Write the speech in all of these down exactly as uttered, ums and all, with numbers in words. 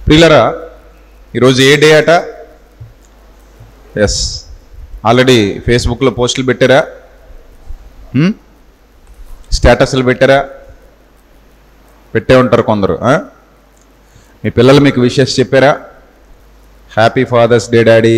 ప్రియులరా, ఈరోజు ఏ డే అట? ఎస్, ఆల్రెడీ ఫేస్బుక్లో పోస్టులు పెట్టారా? స్టేటస్లు పెట్టారా? పెట్టే ఉంటారు కొందరు. మీ పిల్లలు మీకు విషెస్ చెప్పారా? హ్యాపీ ఫాదర్స్ డే డాడీ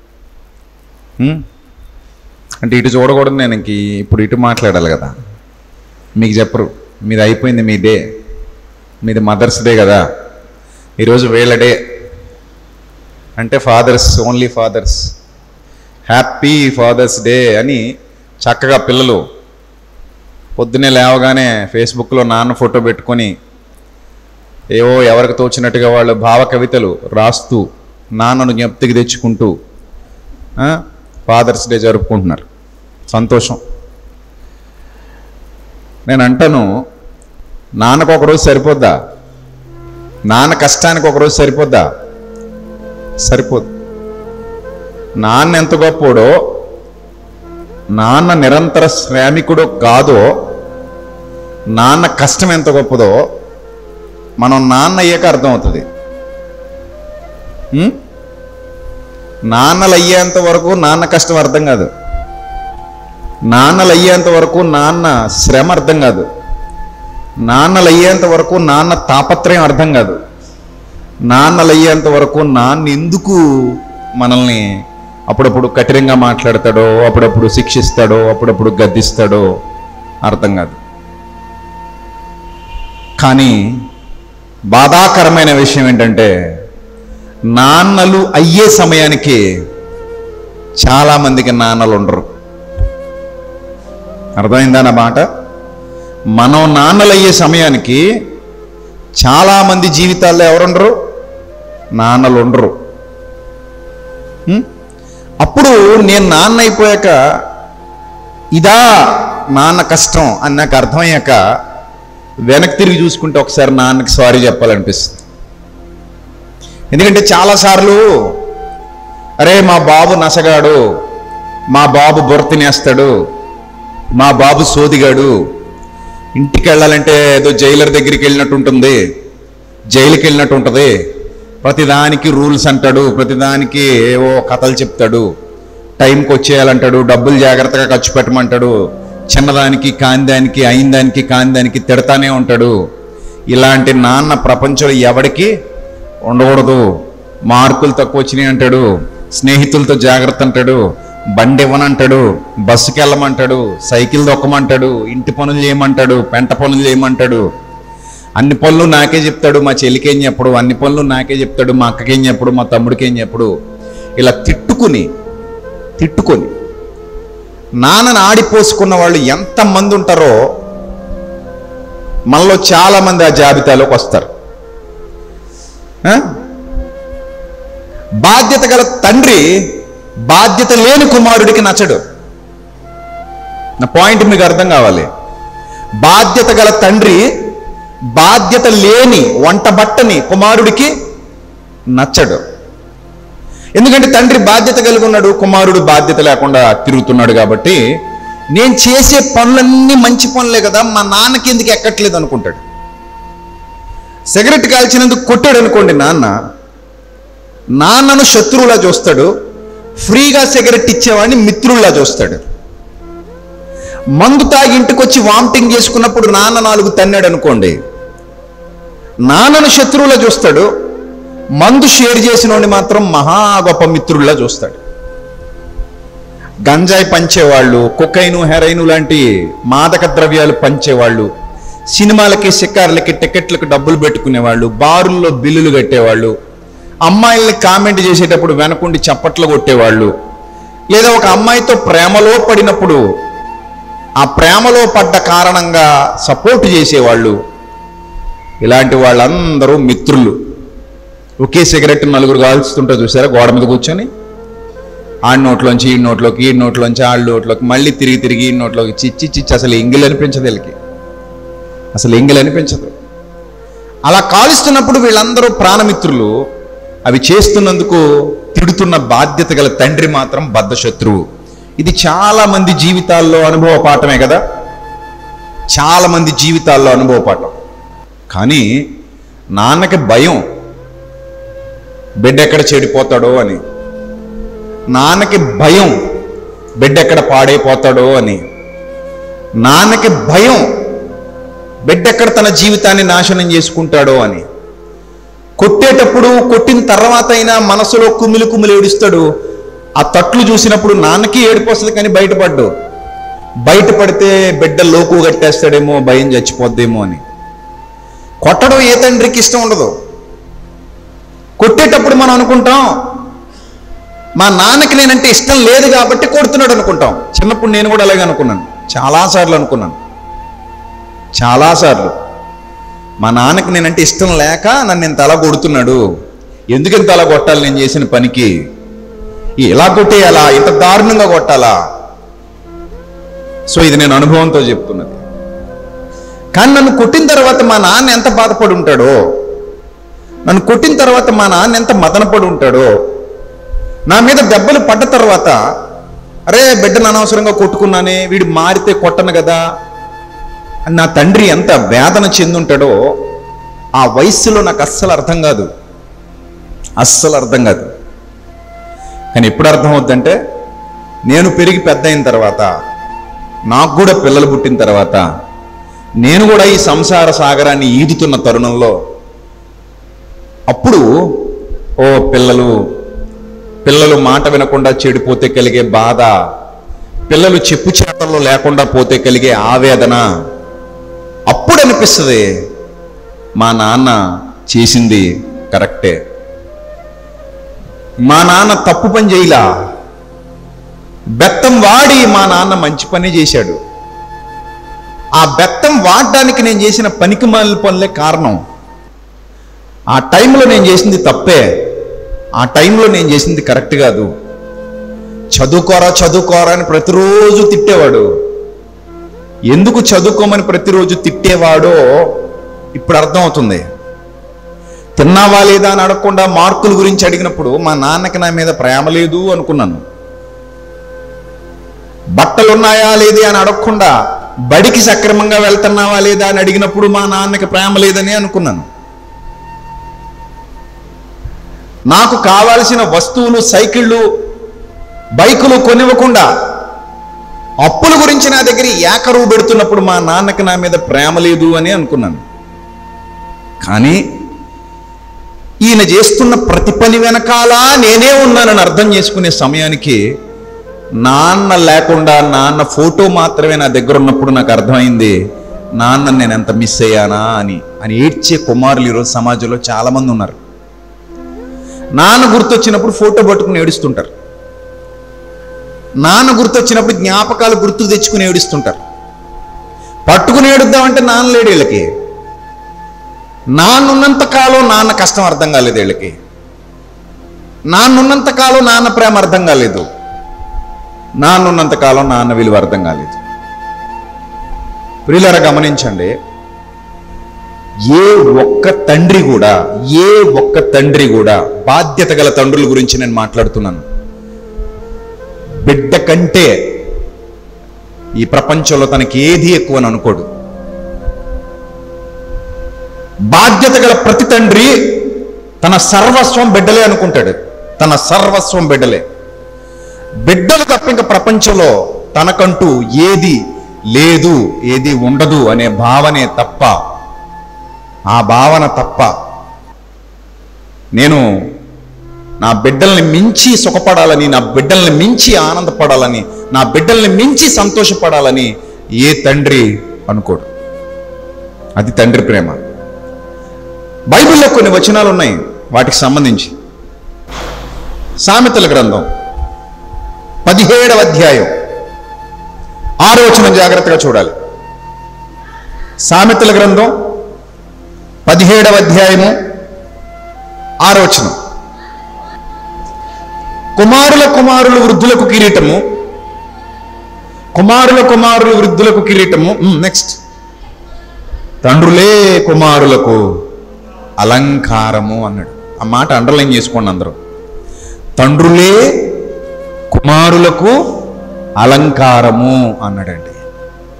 అంటే ఇటు చూడకూడదు, నేను ఇంక ఇప్పుడు ఇటు మాట్లాడాలి కదా. మీకు చెప్పరు, మీది అయిపోయింది మీ డే, మీది మదర్స్ డే కదా. ఈరోజు వీళ్ళ డే అంటే fathers, only fathers, happy father's day అని చక్కగా పిల్లలు పొద్దున్నే లేవగానే ఫేస్బుక్లో నాన్న ఫోటో పెట్టుకొని ఏవో ఎవరికి తోచినట్టుగా వాళ్ళు భావ కవితలు రాస్తూ నాన్నను జ్ఞప్తికి తెచ్చుకుంటూ ఫాదర్స్ డే జరుపుకుంటున్నారు. సంతోషం. నేను అంటాను, నాన్నకు ఒకరోజు సరిపోద్దా? నాన్న కష్టానికి ఒకరోజు సరిపోద్దా? సరిపోదు. నాన్న ఎంత గొప్పోడో, నాన్న నిరంతర శ్రామికుడో కాదో, నాన్న కష్టం ఎంత గొప్పదో మనం నాన్న అయ్యాక అర్థమవుతుంది. నాన్నలు అయ్యేంత వరకు నాన్న కష్టం అర్థం కాదు, నాన్నలు అయ్యేంత వరకు నాన్న శ్రమ అర్థం కాదు, నాన్నలు అయ్యేంత వరకు నాన్న తాపత్రయం అర్థం కాదు, నాన్నలు అయ్యేంత వరకు నాన్న ఎందుకు మనల్ని అప్పుడప్పుడు కఠినంగా మాట్లాడతాడో, అప్పుడప్పుడు శిక్షిస్తాడో, అప్పుడప్పుడు గద్దిస్తాడో అర్థం కాదు. కానీ బాధాకరమైన విషయం ఏంటంటే, నాన్నలు అయ్యే సమయానికి చాలామందికి నాన్నలు ఉండరు. అర్థమైందా నా మాట? మనం నాన్నలు అయ్యే సమయానికి చాలామంది జీవితాల్లో ఎవరుండరు? నాన్నలు ఉండరు. అప్పుడు నేను నాన్న అయిపోయాక ఇదా నాన్న కష్టం అని నాకు అర్థమయ్యాక వెనక్కి తిరిగి చూసుకుంటే ఒకసారి నాన్నకి సారీ చెప్పాలనిపిస్తుంది. ఎందుకంటే చాలాసార్లు అరే మా బాబు నసగాడు, మా బాబు బుర్ర తినేస్తాడు, మా బాబు సోదిగాడు, ఇంటికి వెళ్ళాలంటే ఏదో జైలర్ దగ్గరికి వెళ్ళినట్టు ఉంటుంది, జైలుకి వెళ్ళినట్టు ఉంటుంది, ప్రతిదానికి రూల్స్ అంటాడు, ప్రతిదానికి ఏవో కథలు చెప్తాడు, టైంకి వచ్చేయాలంటాడు, డబ్బులు జాగ్రత్తగా ఖర్చు పెట్టమంటాడు, చిన్నదానికి కాందానికి అయిందానికి కాందానికి తిడతానే ఉంటాడు. ఇలాంటి నాన్న ప్రపంచంలో ఎవడికి ఉండకూడదు. మార్కులు తక్కువ వచ్చినాయి అంటాడు, స్నేహితులతో జాగ్రత్త అంటాడు, బండి ఇవ్వనంటాడు, బస్సుకి వెళ్ళమంటాడు, సైకిల్ దొక్కమంటాడు, ఇంటి పనులు చేయమంటాడు, పెంట పనులు చేయమంటాడు, అన్ని పనులు నాకే చెప్తాడు, మా చెల్లికేం చెప్పడు, అన్ని పనులు నాకే చెప్తాడు, మా అక్కకేం చెప్పడు, మా తమ్ముడికేం చెప్పడు. ఇలా తిట్టుకుని తిట్టుకొని నాన్నను ఆడిపోసుకున్న వాళ్ళు ఎంతమంది ఉంటారో మనలో చాలామంది ఆ జాబితాలోకి వస్తారు. బాధ్యత గల తండ్రి బాధ్యత లేని కుమారుడికి నచ్చడు. నా పాయింట్ మీకు అర్థం కావాలి. బాధ్యత గల తండ్రి బాధ్యత లేని వంట బట్టని కుమారుడికి నచ్చడు. ఎందుకంటే తండ్రి బాధ్యత కలిగి ఉన్నాడు, కుమారుడు బాధ్యత లేకుండా తిరుగుతున్నాడు. కాబట్టి నేను చేసే పనులన్నీ మంచి పనులే కదా, మా నాన్నకి ఎందుకు ఎక్కట్లేదు అనుకుంటాడు. సిగరెట్ కాల్చినందుకు కొట్టాడు అనుకోండి, నాన్న నాన్నను శత్రువులా చూస్తాడు, ఫ్రీగా సిగరెట్ ఇచ్చేవాడిని మిత్రుల్లా చూస్తాడు. మందు తాగి ఇంటికి వచ్చి వామిటింగ్ చేసుకున్నప్పుడు నాన్న నాలుగు తన్నాడు అనుకోండి, నాన్నను శత్రువులా చూస్తాడు, మందు షేర్ చేసినోడిని మాత్రం మహా గొప్ప మిత్రుల్లా చూస్తాడు. గంజాయి పంచేవాళ్ళు, కొకైను హెరైను లాంటి మాదక ద్రవ్యాలు పంచేవాళ్ళు, సినిమాలకి షికార్లకి టికెట్లకు డబ్బులు పెట్టుకునేవాళ్ళు, బారుల్లో బిల్లులు కట్టేవాళ్ళు, అమ్మాయిల్ని కామెంట్ చేసేటప్పుడు వెనకుండి చప్పట్లు కొట్టేవాళ్ళు, లేదా ఒక అమ్మాయితో ప్రేమలో పడినప్పుడు ఆ ప్రేమలో పడ్డ కారణంగా సపోర్ట్ చేసేవాళ్ళు, ఇలాంటి వాళ్ళందరూ మిత్రులు. ఒకే సిగరెట్ నలుగురు కాల్చుతుంటా చూసారా గోడ మీద కూర్చొని, ఆడి నోట్లోంచి ఈ నోట్లోకి, ఈ నోట్లోంచి ఆడి నోట్లోకి, మళ్ళీ తిరిగి తిరిగి ఈ నోట్లోకి, చిచ్చి చిచ్చి అసలు ఎంగిల్ అనిపించదు వీళ్ళకి, అసలు ఎంగిల్ అనిపించదు. అలా కాలుస్తున్నప్పుడు వీళ్ళందరూ ప్రాణమిత్రులు, అవి చేస్తున్నందుకు తిడుతున్న బాధ్యత గల తండ్రి మాత్రం బద్ధ శత్రువు. ఇది చాలా మంది జీవితాల్లో అనుభవ పాఠమే కదా, చాలా మంది జీవితాల్లో అనుభవ పాఠం. కానీ నాన్నకి భయం, బిడ్డ ఎక్కడ చెడిపోతాడో అని, నాన్నకి భయం బిడ్డ ఎక్కడ పాడైపోతాడో అని, నాన్నకి భయం బిడ్డ ఎక్కడ తన జీవితాన్ని నాశనం చేసుకుంటాడో అని. కొట్టేటప్పుడు కొట్టిన తర్వాత అయినా మనసులో కుమిలి కుమిలి ఏడుస్తాడు. ఆ తట్లు చూసినప్పుడు నాన్నకి ఏడుపు వస్తుంది కానీ బయటపడ్డు. బయటపడితే బిడ్డ లోకు కట్టేస్తాడేమో, భయం చచ్చిపోద్దేమో అని. కొట్టడం ఏ తండ్రికి ఇష్టం ఉండదు. కొట్టేటప్పుడు మనం అనుకుంటాం మా నాన్నకి నేనంటే ఇష్టం లేదు కాబట్టి కొడుతున్నాడు అనుకుంటాం. చిన్నప్పుడు నేను కూడా అలాగే అనుకున్నాను, చాలాసార్లు అనుకున్నాను చాలాసార్లు మా నాన్నకి నేనంటే ఇష్టం లేక నన్ను ఇంత అలా కొడుతున్నాడు, ఎందుకు ఇంత అలా కొట్టాలి నేను చేసిన పనికి, ఇలా కొట్టేయాలా, ఇంత దారుణంగా కొట్టాలా. సో ఇది నేను అనుభవంతో చెప్తున్నది. కానీ నన్ను కొట్టిన తర్వాత మా నాన్న ఎంత బాధపడి ఉంటాడో, నన్ను కొట్టిన తర్వాత మా నాన్న ఎంత మదనపడి ఉంటాడో, నా మీద దెబ్బలు పడ్డ తర్వాత అరే బిడ్డను అనవసరంగా కొట్టుకున్నానే, వీడు మారితే కొట్టను కదా అని నా తండ్రి ఎంత వేదన చెందుంటాడో ఆ వయస్సులో నాకు అస్సలు అర్థం కాదు, అస్సలు అర్థం కాదు. కానీ ఎప్పుడు అర్థం అవుద్దంటే నేను పెరిగి పెద్ద అయిన తర్వాత, నాకు కూడా పిల్లలు పుట్టిన తర్వాత, నేను కూడా ఈ సంసార సాగరాన్ని ఈదుతున్న తరుణంలో అప్పుడు ఓ పిల్లలు పిల్లలు మాట వినకుండా చెడిపోతే కలిగే బాధ, పిల్లలు చెప్పు చేతల్లో లేకుండా పోతే కలిగే ఆవేదన, అప్పుడు అనిపిస్తుంది మా నాన్న చేసింది కరెక్టే, మా నాన్న తప్పు పని చేయలా, బెత్తం వాడి మా నాన్న మంచి పని చేశాడు. ఆ బెత్తం వాడడానికి నేను చేసిన పనికి మాలిన పనులే కారణం. ఆ టైంలో నేను చేసింది తప్పే, ఆ టైంలో నేను చేసింది కరెక్ట్ కాదు. చదువుకోరా చదువుకోరా అని ప్రతిరోజు తిట్టేవాడు. ఎందుకు చదువుకోమని ప్రతిరోజు తిట్టేవాడో ఇప్పుడు అర్థమవుతుంది. తిన్నావా లేదా అని అడగకుండా మార్కుల గురించి అడిగినప్పుడు మా నాన్నకి నా మీద ప్రేమ లేదు అనుకున్నాను. బట్టలు ఉన్నాయా లేదే అని అడగకుండా బడికి సక్రమంగా వెళ్తున్నావా లేదా అని అడిగినప్పుడు మా నాన్నకి ప్రేమ లేదని అనుకున్నాను. నాకు కావాల్సిన వస్తువులు, సైకిళ్ళు, బైకులు కొనివ్వకుండా అప్పుల గురించి నా దగ్గర ఏకరువు పెడుతున్నప్పుడు మా నాన్నకి నా మీద ప్రేమ లేదు అని అనుకున్నాను. కానీ ఈయన చేస్తున్న ప్రతి పని వెనకాల నేనే ఉన్నానని అర్థం చేసుకునే సమయానికి నాన్న లేకుండా నాన్న ఫోటో మాత్రమే నా దగ్గర ఉన్నప్పుడు నాకు అర్థమైంది నాన్న నేను ఎంత మిస్ అయ్యానా అని అని ఏడ్చే కుమారులు ఈరోజు సమాజంలో చాలామంది ఉన్నారు. నాన్న గుర్తొచ్చినప్పుడు ఫోటో పట్టుకుని ఏడుస్తుంటారు, నాన్న గుర్తొచ్చినప్పుడు జ్ఞాపకాలు గుర్తు తెచ్చుకుని ఏడుస్తుంటారు. పట్టుకుని ఏడుద్దామంటే నాన్న లేడు వీళ్ళకి. నాన్నున్నంత కాలం నాన్న కష్టం అర్థం కాలేదు వీళ్ళకి, నాన్నున్నంత కాలం నాన్న ప్రేమ అర్థం కాలేదు, నాన్నున్నంత కాలం నాన్న విలువ అర్థం కాలేదు. ప్రియులారా గమనించండి, ఏ ఒక్క తండ్రి కూడా ఏ ఒక్క తండ్రి కూడా బాధ్యత గల తండ్రుల గురించి నేను మాట్లాడుతున్నాను, బిడ్డ కంటే ఈ ప్రపంచంలో తనకి ఏది ఎక్కువ అని అనుకోడు. బాధ్యత గల ప్రతి తండ్రి తన సర్వస్వం బిడ్డలే అనుకుంటాడు, తన సర్వస్వం బిడ్డలే. బిడ్డలు తప్ప ఇంకా ప్రపంచంలో తనకంటూ ఏది లేదు, ఏది ఉండదు అనే భావనే తప్ప, ఆ భావన తప్ప నేను నా బిడ్డల్ని మించి సుఖపడాలని, నా బిడ్డల్ని మించి ఆనందపడాలని, నా బిడ్డల్ని మించి సంతోషపడాలని ఏ తండ్రి అనుకోడు. అది తండ్రి ప్రేమ. బైబిల్లో కొన్ని వచనాలు ఉన్నాయి వాటికి సంబంధించి. సామెతల గ్రంథం పదిహేడవ అధ్యాయం ఆరో వచనం జాగ్రత్తగా చూడాలి. సామెతల గ్రంథం పదిహేడవ అధ్యాయము ఆరో వచనం. కుమారుల కుమారులు వృద్ధులకు కిరీటము, కుమారుల కుమారులు వృద్ధులకు కిరీటము. నెక్స్ట్, తండ్రులే కుమారులకు అలంకారము అన్నాడు. ఆ మాట అండర్లైన్ చేసుకోండి అందరూ. తండ్రులే కుమారులకు అలంకారము అన్నాడండి.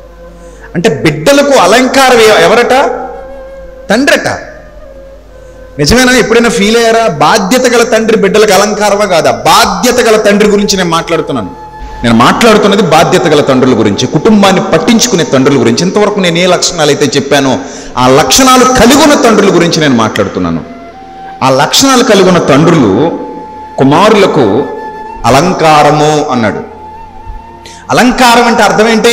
అంటే బిడ్డలకు అలంకారం ఎవరట? తండ్రట. నిజమేనా? ఎప్పుడైనా ఫీల్ అయ్యారా? బాధ్యత గల తండ్రి బిడ్డలకు అలంకారమా కాదా? బాధ్యత గల తండ్రి గురించి నేను మాట్లాడుతున్నాను. నేను మాట్లాడుతున్నది బాధ్యత గల తండ్రుల గురించి, కుటుంబాన్ని పట్టించుకునే తండ్రుల గురించి. ఇంతవరకు నేను ఏ లక్షణాలు అయితే చెప్పానో ఆ లక్షణాలు కలిగి ఉన్న తండ్రుల గురించి నేను మాట్లాడుతున్నాను. ఆ లక్షణాలు కలిగి ఉన్న తండ్రులు కుమారులకు అలంకారము అన్నాడు. అలంకారం అంటే అర్థం ఏంటి?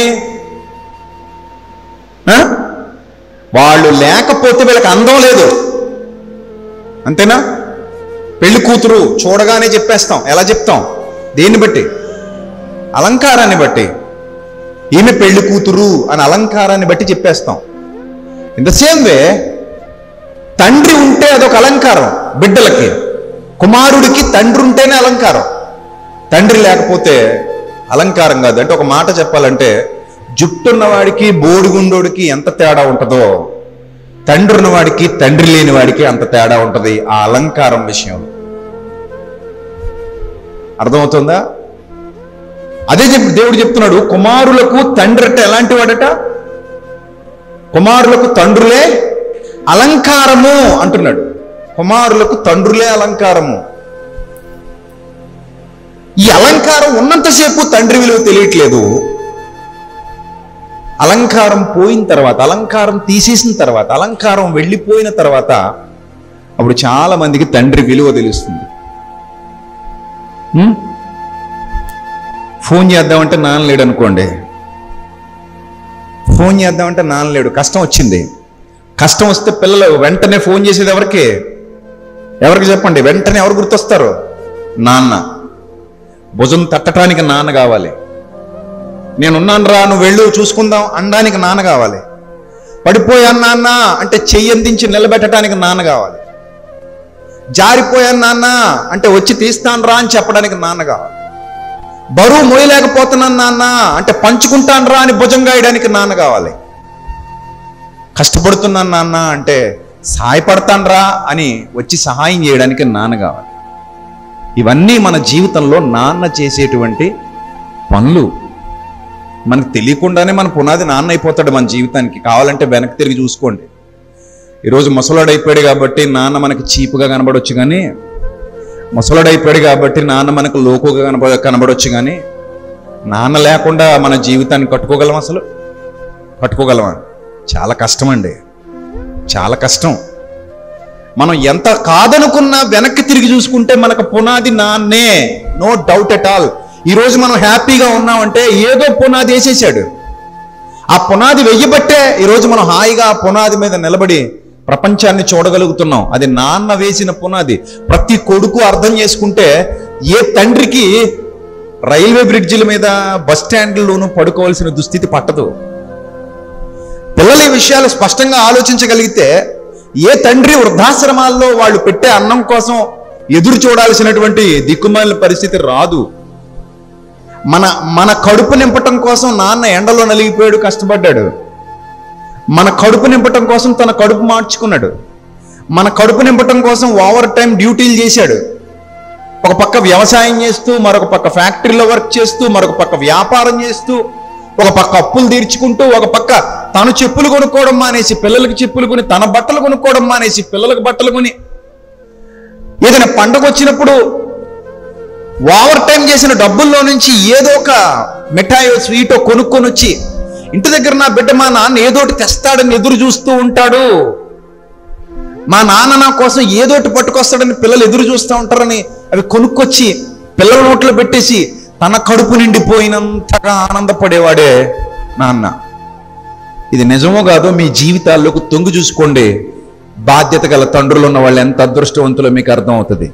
వాళ్ళు లేకపోతే వీళ్ళకి అందం లేదు, అంతేనా? పెళ్లి కూతురు చూడగానే చెప్పేస్తాం. ఎలా చెప్తాం? దేన్ని బట్టి? అలంకారాన్ని బట్టి. ఈమె పెళ్లి కూతురు అని అలంకారాన్ని బట్టి చెప్పేస్తాం. ఇన్ ద సేమ్ వే తండ్రి ఉంటే అదొక అలంకారం బిడ్డలకి. కుమారుడికి తండ్రి ఉంటేనే అలంకారం, తండ్రి లేకపోతే అలంకారం కాదు. అంటే ఒక మాట చెప్పాలంటే, జుట్టున్నవాడికి బోడిగుండోడికి ఎంత తేడా ఉంటుందో తండ్రి ఉన్నవాడికి తండ్రి లేని వాడికి అంత తేడా ఉంటుంది ఆ అలంకారం విషయంలో. అర్థమవుతుందా? అదే చెప్పి దేవుడు చెప్తున్నాడు, కుమారులకు తండ్రి అంటే ఎలాంటి వాడట? కుమారులకు తండ్రులే అలంకారము అంటున్నాడు. కుమారులకు తండ్రులే అలంకారము. ఈ అలంకారం ఉన్నంతసేపు తండ్రి విలువ తెలియట్లేదు. అలంకారం పోయిన తర్వాత, అలంకారం తీసేసిన తర్వాత, అలంకారం వెళ్ళిపోయిన తర్వాత అప్పుడు చాలా మందికి తండ్రి విలువ తెలుస్తుంది. ఫోన్ చేద్దామంటే నాన్న లేడు అనుకోండి, ఫోన్ చేద్దామంటే నాన్న లేడు, కష్టం వచ్చింది. కష్టం వస్తే పిల్లలు వెంటనే ఫోన్ చేసేది ఎవరికి? ఎవరికి చెప్పండి? వెంటనే ఎవరు గుర్తొస్తారు? నాన్న. భుజం తట్టడానికి నాన్న కావాలి. నేనున్నాను రా, నువ్వు వెళ్ళు చూసుకుందాం అనడానికి నాన్న కావాలి. పడిపోయాను నాన్న అంటే చెయ్యి అందించి నిలబెట్టడానికి నాన్న కావాలి. జారిపోయాను నాన్న అంటే వచ్చి తీస్తాను రా అని చెప్పడానికి నాన్న కావాలి. బరువు మోయలేకపోతున్నాను నాన్న అంటే పంచుకుంటాను రా అని భుజం గాయడానికి నాన్న కావాలి. కష్టపడుతున్నాను నాన్న అంటే సహాయపడతాను రా అని వచ్చి సహాయం చేయడానికి నాన్న కావాలి. ఇవన్నీ మన జీవితంలో నాన్న చేసేటువంటి పనులు. మనకు తెలియకుండానే మన పునాది నాన్న అయిపోతాడు మన జీవితానికి. కావాలంటే వెనక్కి తిరిగి చూసుకోండి. ఈరోజు ముసలాడు అయిపోయాడు కాబట్టి నాన్న మనకి చీపుగా కనబడవచ్చు, కానీ ముసలాడు అయిపోయాడు కాబట్టి నాన్న మనకు లోకుగా కనబడ కనబడవచ్చు కానీ నాన్న లేకుండా మన జీవితాన్ని కట్టుకోగలం? అసలు కట్టుకోగలమా? చాలా కష్టం అండి, చాలా కష్టం. మనం ఎంత కాదనుకున్నా వెనక్కి తిరిగి చూసుకుంటే మనకు పునాది నాన్నే, నో డౌట్ ఎట్ ఆల్. ఈరోజు మనం హ్యాపీగా ఉన్నామంటే ఏదో పునాది వేసేసాడు. ఆ పునాది వెయ్యబట్టే ఈరోజు మనం హాయిగా ఆ పునాది మీద నిలబడి ప్రపంచాన్ని చూడగలుగుతున్నాం. అది నాన్న వేసిన పునాది. ప్రతి కొడుకు అర్థం చేసుకుంటే ఏ తండ్రికి రైల్వే బ్రిడ్జిల మీద బస్ స్టాండ్లోనూ పడుకోవాల్సిన దుస్థితి పట్టదు. పిల్లల ఈ విషయాలు స్పష్టంగా ఆలోచించగలిగితే ఏ తండ్రి వృద్ధాశ్రమాల్లో వాళ్ళు పెట్టే అన్నం కోసం ఎదురు చూడాల్సినటువంటి దిక్కుమాలిన పరిస్థితి రాదు. మన మన కడుపు నింపటం కోసం నాన్న ఎండలో నలిగిపోయాడు, కష్టపడ్డాడు. మన కడుపు నింపటం కోసం తన కడుపు మార్చుకున్నాడు. మన కడుపు నింపటం కోసం ఓవర్ టైం డ్యూటీలు చేశాడు. ఒక పక్క వ్యవసాయం చేస్తూ, మరొక పక్క ఫ్యాక్టరీలో వర్క్ చేస్తూ, మరొక పక్క వ్యాపారం చేస్తూ, ఒక పక్క అప్పులు తీర్చుకుంటూ, ఒక పక్క తను చెప్పులు కొనుక్కోవడం మానేసి పిల్లలకి చెప్పులు కొని, తన బట్టలు కొనుక్కోవడం మానేసి పిల్లలకు బట్టలు కొని, ఏదైనా పండగ వచ్చినప్పుడు ఓవర్ టైం చేసిన డబ్బుల్లో నుంచి ఏదో ఒక మిఠాయో స్వీటో కొనుక్కొని వచ్చి ఇంటి దగ్గర నా బిడ్డ మా నాన్న ఏదోటి తెస్తాడని ఎదురు చూస్తూ ఉంటాడు. మా నాన్న నా కోసం ఏదోటి పట్టుకొస్తాడని పిల్లలు ఎదురు చూస్తూ ఉంటారని అవి కొనుక్కొచ్చి పిల్లల నోట్లో పెట్టేసి తన కడుపు నిండిపోయినంతగా ఆనందపడేవాడే నాన్న. ఇది నిజమో కాదో మీ జీవితాల్లోకి తొంగి చూసుకోండి. బాధ్యత గల తండ్రులు ఉన్న వాళ్ళు ఎంత అదృష్టవంతులో మీకు అర్థం అవుతుంది.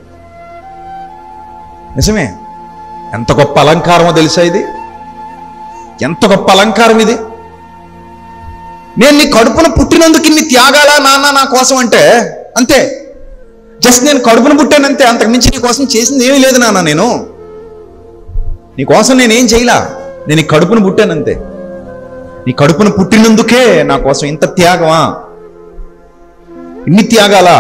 నిజమే. ఎంత గొప్ప అలంకారమో తెలుసా ఇది? ఎంత గొప్ప అలంకారం ఇది! నేను నీ కడుపున పుట్టినందుకు ఇన్ని త్యాగాలా నాన్న నా కోసం అంటే అంతే. జస్ట్ నేను కడుపున పుట్టానంతే, అంతకు మించి నీ కోసం చేసింది ఏమీ లేదు నాన్న. నేను నీ కోసం నేనేం చేయలా, నేను నీ కడుపున పుట్టానంతే. నీ కడుపున పుట్టినందుకే నా కోసం ఇంత త్యాగమా, ఇన్ని త్యాగాలా?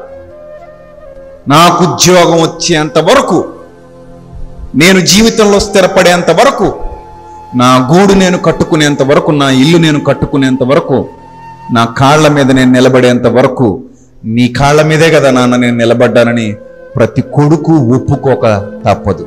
నాకు ఉద్యోగం వచ్చేంత వరకు, నేను జీవితంలో స్థిరపడేంత వరకు, నా గూడు నేను కట్టుకునేంత వరకు, నా ఇల్లు నేను కట్టుకునేంత వరకు, నా కాళ్ళ మీద నేను నిలబడేంత వరకు నీ కాళ్ళ మీదే కదా నాన్న నేను నిలబడ్డానని ప్రతి కొడుకు ఒప్పుకోక తప్పదు.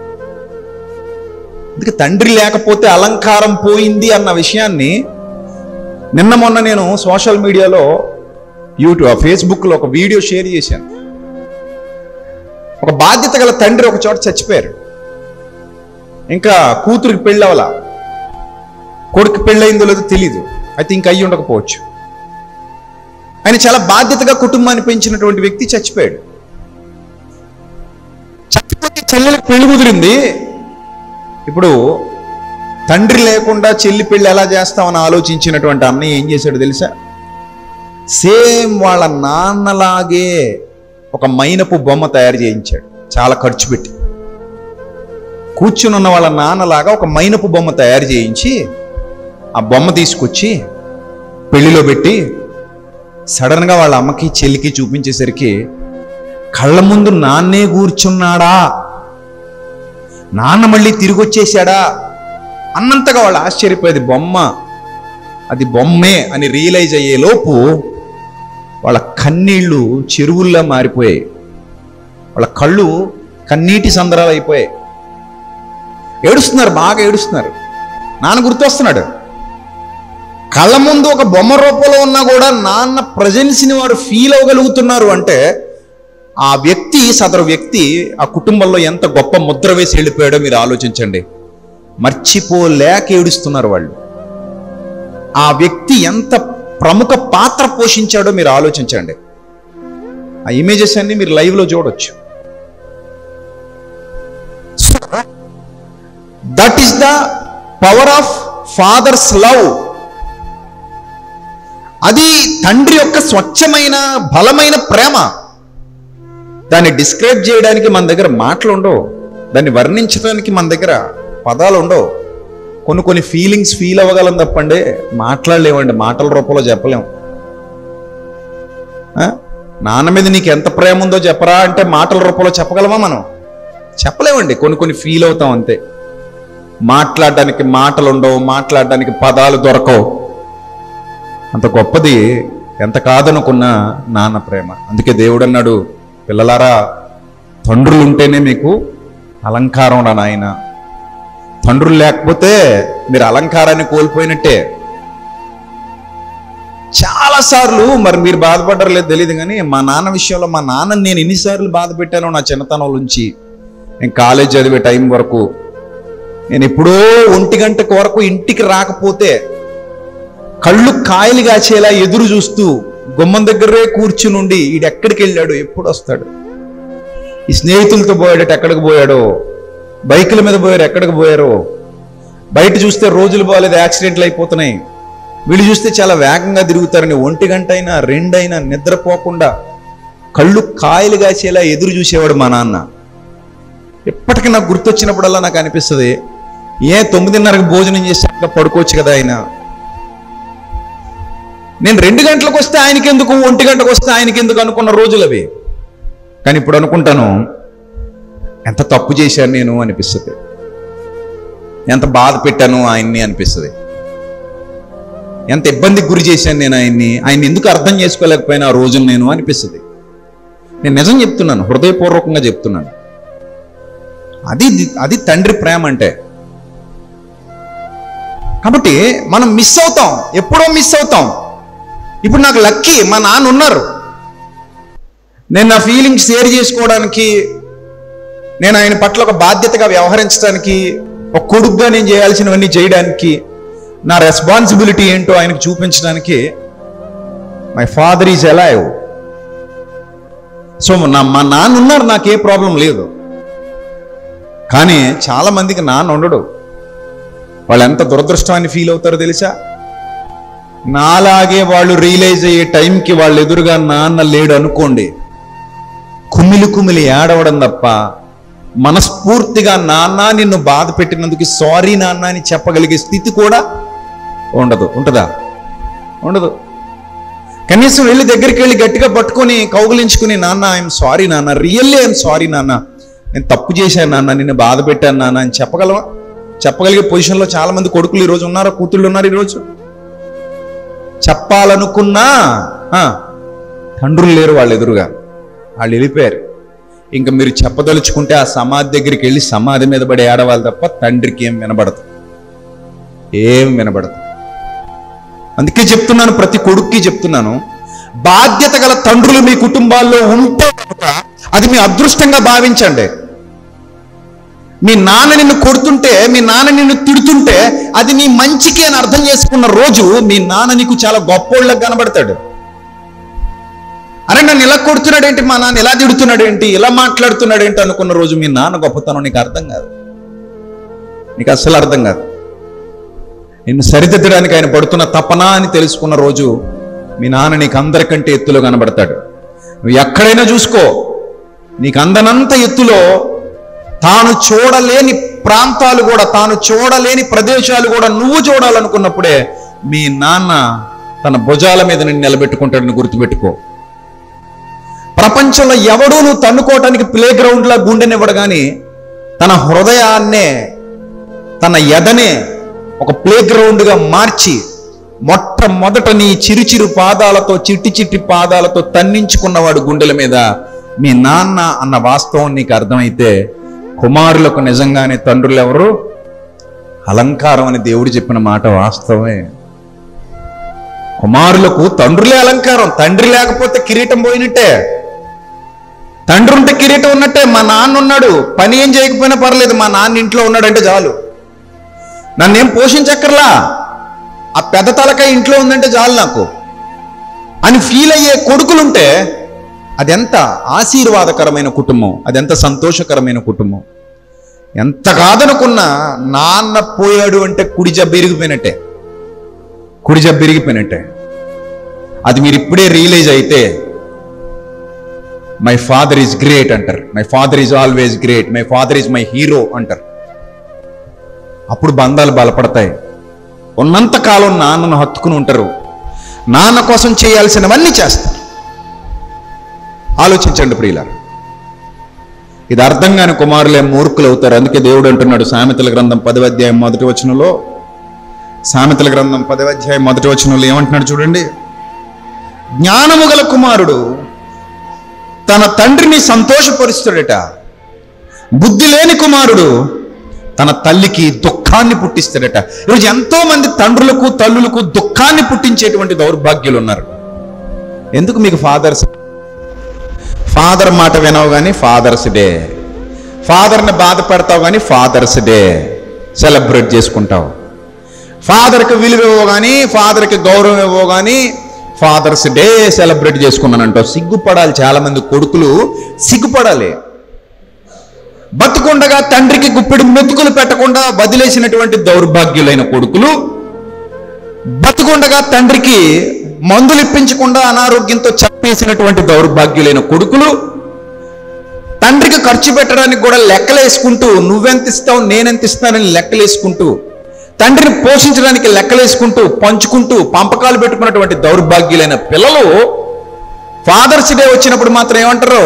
అందుకే తండ్రి లేకపోతే అలంకారం పోయింది అన్న విషయాన్ని నిన్న మొన్న నేను సోషల్ మీడియాలో యూట్యూబ్ ఫేస్బుక్లో ఒక వీడియో షేర్ చేశాను. ఒక బాధ్యత గల తండ్రి ఒక చోట చచ్చిపోయారు. ఇంకా కూతురికి పెళ్ళవల, కొడుకు పెళ్ళయిందో లేదో తెలీదు, అయితే ఇంకా అయ్యి ఉండకపోవచ్చు. ఆయన చాలా బాధ్యతగా కుటుంబాన్ని పెంచినటువంటి వ్యక్తి చచ్చిపోయాడు. చచ్చిపోతే చెల్లెలకు పెళ్లి కుదిరింది. ఇప్పుడు తండ్రి లేకుండా చెల్లి పెళ్లి ఎలా చేస్తామని ఆలోచించినటువంటి అన్నయ్య ఏం చేశాడు తెలుసా? సేమ్ వాళ్ళ నాన్నలాగే ఒక మైనపు బొమ్మ తయారు చేయించాడు, చాలా ఖర్చు పెట్టి. కూర్చుని ఉన్న వాళ్ళ నాన్నలాగా ఒక మైనపు బొమ్మ తయారు చేయించి ఆ బొమ్మ తీసుకొచ్చి పెళ్లిలో పెట్టి సడన్గా వాళ్ళ అమ్మకి చెల్లికి చూపించేసరికి కళ్ళ ముందు నాన్నే కూర్చున్నాడా, నాన్న మళ్ళీ తిరిగి వచ్చేసాడా అన్నంతగా వాళ్ళు ఆశ్చర్యపోయేది. బొమ్మ అది బొమ్మే అని రియలైజ్ అయ్యే లోపు వాళ్ళ కన్నీళ్లు చెరువుల్లా మారిపోయాయి. వాళ్ళ కళ్ళు కన్నీటి సందరాలు అయిపోయాయి. ఏడుస్తున్నారు, బాగా ఏడుస్తున్నారు. నాన్న గుర్తొస్తున్నాడు. కళ్ళ ముందు ఒక బొమ్మ రూపంలో ఉన్నా కూడా నాన్న ప్రజెన్స్ని వారు ఫీల్ అవ్వగలుగుతున్నారు అంటే ఆ వ్యక్తి, సదరు వ్యక్తి ఆ కుటుంబంలో ఎంత గొప్ప ముద్ర వేసి వెళ్ళిపోయాడో మీరు ఆలోచించండి. మర్చిపోలేక ఏడుస్తున్నారు వాళ్ళు. ఆ వ్యక్తి ఎంత ప్రముఖ పాత్ర పోషించాడో మీరు ఆలోచించండి. ఆ ఇమేజెస్ అన్ని మీరు లైవ్లో చూడొచ్చు. That is the power of father's love. అది తండ్రి యొక్క స్వచ్ఛమైన బలమైన ప్రేమ. దాన్ని డిస్క్రైబ్ చేయడానికి మన దగ్గర మాటలు ఉండవు, దాన్ని వర్ణించడానికి మన దగ్గర పదాలు ఉండవు. కొన్ని కొన్ని ఫీలింగ్స్ ఫీల్ అవ్వగలం తప్పండి, మాట్లాడలేమండి, మాటల రూపంలో చెప్పలేం. నాన్న మీద నీకు ఎంత ప్రేమ ఉందో చెప్పరా అంటే మాటల రూపంలో చెప్పగలమా? మనం చెప్పలేమండి. కొన్ని కొన్ని ఫీల్ అవుతాం అంతే. మాట్లాడడానికి మాటలు ఉండవు, మాట్లాడడానికి పదాలు దొరకవు. అంత గొప్పది ఎంత కాదనుకున్నా నాన్న ప్రేమ. అందుకే దేవుడు అన్నాడు, పిల్లలారా తండ్రులు ఉంటేనే మీకు అలంకారం రా నాయన. తండ్రులు లేకపోతే మీరు అలంకారాన్ని కోల్పోయినట్టే. చాలాసార్లు మరి మీరు బాధపడ్డారో లేదు తెలియదు కానీ మా నాన్న విషయంలో మా నాన్నని నేను ఎన్నిసార్లు బాధ పెట్టానో నా చిన్నతనం నుంచి నేను కాలేజ్ చదివే టైం వరకు. నేను ఎప్పుడో ఒంటి గంట వరకు ఇంటికి రాకపోతే కళ్ళు కాయలు కాచేలా ఎదురు చూస్తూ గుమ్మం దగ్గరే కూర్చునుండి ఈడు ఎక్కడికి వెళ్ళాడు, ఎప్పుడు వస్తాడు, ఈ స్నేహితులతో పోయాడట ఎక్కడికి పోయాడో, బైకుల మీద పోయారు ఎక్కడికి పోయారో, బయట చూస్తే రోజులు బాగాలేదు, యాక్సిడెంట్లు అయిపోతున్నాయి, వీళ్ళు చూస్తే చాలా వేగంగా తిరుగుతారని ఒంటి గంట అయినా రెండైనా నిద్రపోకుండా కళ్ళు కాయలు కాచేలా ఎదురు చూసేవాడు మా నాన్న. ఎప్పటికీ నాకు గుర్తొచ్చినప్పుడల్లా నాకు అనిపిస్తుంది, ఏ తొమ్మిదిన్నరకు భోజనం చేసాక పడుకోవచ్చు కదా ఆయన. నేను రెండు గంటలకు వస్తే ఆయనకి ఎందుకు, ఒంటి గంటకు వస్తే ఆయనకి ఎందుకు అనుకున్న రోజులు అవి. కానీ ఇప్పుడు అనుకుంటాను, ఎంత తప్పు చేశాను నేను అనిపిస్తుంది, ఎంత బాధ పెట్టాను ఆయన్ని అనిపిస్తుంది, ఎంత ఇబ్బందికి గురి చేశాను నేను ఆయన్ని, ఆయన్ని ఎందుకు అర్థం చేసుకోలేకపోయినా ఆ రోజులు నేను అనిపిస్తుంది. నేను నిజం చెప్తున్నాను, హృదయపూర్వకంగా చెప్తున్నాను. అది అది తండ్రి ప్రేమ అంటే. కాబట్టి మనం మిస్ అవుతాం, ఎప్పుడో మిస్ అవుతాం. ఇప్పుడు నాకు లక్కీ మా నాన్న ఉన్నారు. నేను నా ఫీలింగ్స్ షేర్ చేసుకోవడానికి, నేను ఆయన పట్ల ఒక బాధ్యతగా వ్యవహరించడానికి, ఒక కొడుకుగా నేను చేయాల్సినవన్నీ చేయడానికి, నా రెస్పాన్సిబిలిటీ ఏంటో ఆయనకు చూపించడానికి my father is alive. So నా మా నాన్న ఉన్నారు, నాకే ప్రాబ్లం లేదు. కానీ చాలా మందికి నాన్న ఉండడు. వాళ్ళు ఎంత దురదృష్టాన్ని ఫీల్ అవుతారో తెలుసా? నాలాగే వాళ్ళు రియలైజ్ అయ్యే టైంకి వాళ్ళు ఎదురుగా నాన్న లేడు అనుకోండి, కుమిలి కుమిలి ఏడవడం తప్ప మనస్ఫూర్తిగా నాన్న నిన్ను బాధ పెట్టినందుకు సారీ నాన్న అని చెప్పగలిగే స్థితి కూడా ఉండదు. ఉంటుందా? ఉండదు. కనీసం వెళ్ళి దగ్గరికి వెళ్ళి గట్టిగా పట్టుకొని కౌగులించుకుని నాన్న ఐఎమ్ సారీ నాన్న, రియల్లీ ఐఎమ్ సారీ నాన్న, నేను తప్పు చేశాను నాన్న, నిన్ను బాధ పెట్టాను నాన్న అని చెప్పగలవా? చెప్పగలిగే పొజిషన్లో చాలా మంది కొడుకులు ఈరోజు ఉన్నారు, కూతుళ్ళు ఉన్నారు. ఈరోజు చెప్పాలనుకున్నా తండ్రులు లేరు వాళ్ళ ఎదురుగా, వాళ్ళు వెళ్ళిపోయారు. ఇంకా మీరు చెప్పదలుచుకుంటే ఆ సమాధి దగ్గరికి వెళ్ళి సమాధి మీద పడి ఏడవాలి తప్ప తండ్రికి ఏం వినబడదు, ఏం వినబడదు. అందుకే చెప్తున్నాను, ప్రతి కొడుక్కి చెప్తున్నాను, బాధ్యత గల తండ్రులు మీ కుటుంబాల్లో ఉంటే అది మీ అదృష్టంగా భావించండి. మీ నాన్న నిన్ను కొడుతుంటే, మీ నాన్న నిన్ను తిడుతుంటే అది నీ మంచికి అని అర్థం చేసుకున్న రోజు మీ నాన్న నీకు చాలా గొప్పోళ్ళకి కనబడతాడు. అరే నన్ను ఇలా కొడుతున్నాడు ఏంటి, మా నాన్న ఇలా తిడుతున్నాడు ఏంటి, ఇలా మాట్లాడుతున్నాడు ఏంటి అనుకున్న రోజు మీ నాన్న గొప్పతనం నీకు అర్థం కాదు, నీకు అస్సలు అర్థం కాదు. నిన్ను సరిదిద్దడానికి ఆయన పడుతున్న తపన అని తెలుసుకున్న రోజు మీ నాన్న నీకు అందరికంటే ఎత్తులో కనబడతాడు. నువ్వు ఎక్కడైనా చూసుకో, నీకు అందనంత ఎత్తులో తాను చూడలేని ప్రాంతాలు కూడా, తాను చూడలేని ప్రదేశాలు కూడా నువ్వు చూడాలనుకున్నప్పుడే మీ నాన్న తన భుజాల మీద నిన్ను నిలబెట్టుకుంటాడని గుర్తుపెట్టుకో. ప్రపంచంలో ఎవడూ నువ్వు తన్నుకోవటానికి ప్లే గ్రౌండ్లా గుండెనివ్వడు, కానీ తన హృదయాన్నే, తన ఎదనే ఒక ప్లే గ్రౌండ్గా మార్చి మొట్టమొదట నీ చిరుచిరు పాదాలతో, చిట్టి చిట్టి పాదాలతో తన్నించుకున్నవాడు గుండెల మీద మీ నాన్న అన్న వాస్తవం నీకు అర్థమైతే, కుమారులకు నిజంగానే తండ్రులు ఎవరు? అలంకారం అని దేవుడు చెప్పిన మాట వాస్తవమే. కుమారులకు తండ్రులే అలంకారం. తండ్రి లేకపోతే కిరీటం పోయినట్టే, తండ్రి ఉంటే కిరీటం ఉన్నట్టే. మా నాన్న ఉన్నాడు, పని ఏం చేయకపోయినా పర్లేదు, మా నాన్న ఇంట్లో ఉన్నాడంటే చాలు, నన్నేం పోషించక్కర్లా, ఆ పెద్ద తలకాయ ఇంట్లో ఉందంటే చాలు నాకు అని ఫీల్ అయ్యే కొడుకులుంటే అదెంత ఆశీర్వాదకరమైన కుటుంబం, అదెంత సంతోషకరమైన కుటుంబం. ఎంత కాదనుకున్నా నాన్న పోయాడు అంటే కుడి జబ్బు ఇరిగిపోయినట్టే, కుడి జబ్బు ఇరిగిపోయినట్టే. అది మీరు ఇప్పుడే రియలైజ్ అయితే మై ఫాదర్ ఈజ్ గ్రేట్ అంటారు, my father is always great, my father is my hero అంటారు. అప్పుడు బంధాలు బలపడతాయి. ఉన్నంతకాలం నాన్నను హత్తుకుని ఉంటారు, నాన్న కోసం చేయాల్సినవన్నీ చేస్తారు. ఆలోచించండి ప్రియులారా, ఇది అర్థం కాని కుమారులే మూర్ఖులు అవుతారు. అందుకే దేవుడు అంటున్నాడు సామెతల గ్రంథం పదవ అధ్యాయం మొదటి వచనంలో, సామెతల గ్రంథం పదవ అధ్యాయం మొదటి వచనంలో ఏమంటున్నాడు చూడండి, జ్ఞానము గల కుమారుడు తన తండ్రిని సంతోషపరుస్తాడట, బుద్ధి లేని కుమారుడు తన తల్లికి దుఃఖాన్ని పుట్టిస్తాడట. ఈరోజు ఎంతో మంది తండ్రులకు తల్లులకు దుఃఖాన్ని పుట్టించేటువంటి దౌర్భాగ్యులు ఉన్నారు. ఎందుకు? మీకు ఫాదర్స్ ఫాదర్ మాట వినవు కానీ ఫాదర్స్ డే, ఫాదర్ని బాధ పెడతావు కానీ ఫాదర్స్ డే సెలబ్రేట్ చేసుకుంటావు. ఫాదర్కి విలువ ఇవ్వవు కానీ, ఫాదర్కి గౌరవం ఇవ్వవు కానీ ఫాదర్స్ డే సెలబ్రేట్ చేసుకున్నానంటావు. సిగ్గుపడాలి. చాలా మంది కొడుకులు సిగ్గుపడాలి. బతుకుండగా తండ్రికి గుప్పెడు మెతుకులు పెట్టకుండా వదిలేసినటువంటి దౌర్భాగ్యులైన కొడుకులు, బతుకుండగా తండ్రికి మందులు ఇప్పించకుండా అనారోగ్యంతో చంపేసినటువంటి దౌర్భాగ్యులైన కొడుకులు, తండ్రికి ఖర్చు పెట్టడానికి కూడా లెక్కలేసుకుంటూ నువ్వెంత ఇస్తావు నేనెంత ఇస్తానని లెక్కలేసుకుంటూ, తండ్రిని పోషించడానికి లెక్కలేసుకుంటూ పంచుకుంటూ పంపకాలు పెట్టుకున్నటువంటి దౌర్భాగ్యులైన పిల్లలు ఫాదర్స్ డే వచ్చినప్పుడు మాత్రం ఏమంటారు?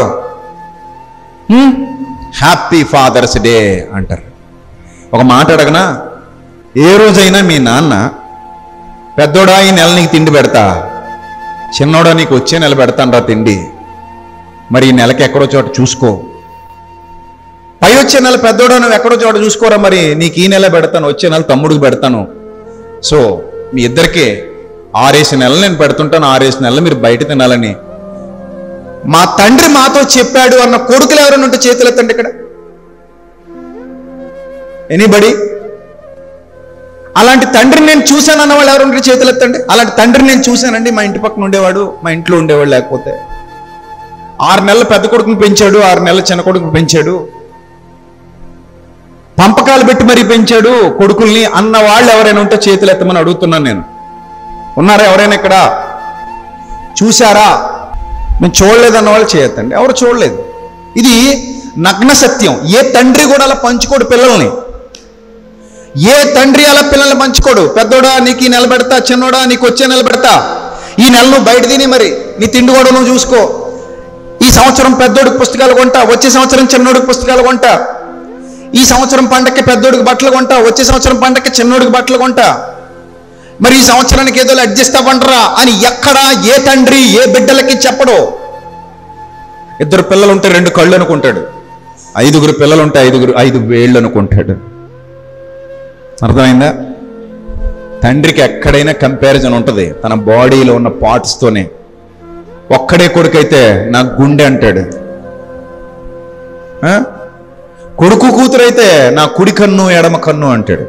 హ్యాపీ ఫాదర్స్ డే అంటారు. ఒక మాట అడగనా, ఏ రోజైనా మీ నాన్న పెద్దోడా ఈ నెల నీకు తిండి పెడతా, చిన్నోడా నీకు వచ్చే నెల పెడతాను రా తిండి, మరి ఈ నెలకి ఎక్కడో చోట చూసుకో, పై వచ్చే నెల పెద్దోడా నువ్వు ఎక్కడో చోట చూసుకోరా, మరి నీకు ఈ నెల పెడతాను, వచ్చే నెల తమ్ముడికి పెడతాను, సో మీ ఇద్దరికే ఆరేసి నెలలు నేను పెడుతుంటాను, ఆరేసి నెలలు మీరు బయట తినాలని మా తండ్రి మాతో చెప్పాడు అన్న కొడుకులు ఎవరైనా ఉంటే చేతులు ఎత్తండి ఇక్కడ. ఎనీబడి? అలాంటి తండ్రిని నేను చూశాను అన్న వాళ్ళు ఎవరుంటే చేతులు ఎత్తండి. అలాంటి తండ్రిని నేను చూశానండి, మా ఇంటి పక్కన ఉండేవాడు, మా ఇంట్లో ఉండేవాడు, లేకపోతే ఆరు నెలలు పెద్ద కొడుకుని పెంచాడు, ఆరు నెలలు చిన్న కొడుకుని పెంచాడు, పంపకాలు పెట్టి మరీ పెంచాడు కొడుకుల్ని అన్న వాళ్ళు ఎవరైనా ఉంటే చేతులు ఎత్తమని అడుగుతున్నాను నేను. ఉన్నారా ఎవరైనా ఇక్కడ? చూశారా? నేను చూడలేదన్న వాళ్ళు చేయొద్దండి. ఎవరు చూడలేదు. ఇది నగ్న సత్యం. ఏ తండ్రి కూడా అలా పంచుకోడు పిల్లల్ని. ఏ తండ్రి అలా పిల్లల్ని పంచుకోడు. పెద్దోడా నీకు ఈ నెల పెడతా, చిన్నోడా నీకు వచ్చే నెల పెడతా, ఈ నెల నువ్వు బయట తిని మరి నీ తిండి కూడా నువ్వు చూసుకో, ఈ సంవత్సరం పెద్దోడికి పుస్తకాలు కొంటా, వచ్చే సంవత్సరం చిన్నోడికి పుస్తకాలు కొంటా, ఈ సంవత్సరం పండక్కి పెద్దోడికి బట్టలు కొంటా, వచ్చే సంవత్సరం పండక్కి చిన్నోడికి బట్టలు కొంటా, మరి ఈ సంవత్సరానికి ఏదో అడ్జస్ట్ అవ్వండిరా అని ఎక్కడా ఏ తండ్రి ఏ బిడ్డలకి చెప్పడు. ఇద్దరు పిల్లలు ఉంటే రెండు కళ్ళు అనుకుంటాడు, ఐదుగురు పిల్లలు ఉంటే ఐదుగురు ఐదు వేళ్ళు అనుకుంటాడు. అర్థమైందా? తండ్రికి ఎక్కడైనా కంపారిజన్ ఉంటుంది తన బాడీలో ఉన్న పార్ట్స్తోనే. ఒక్కడే కొడుకైతే నా గుండె అంటాడు, కొడుకు కూతురైతే నా కుడి కన్ను ఎడమ కన్ను అంటాడు.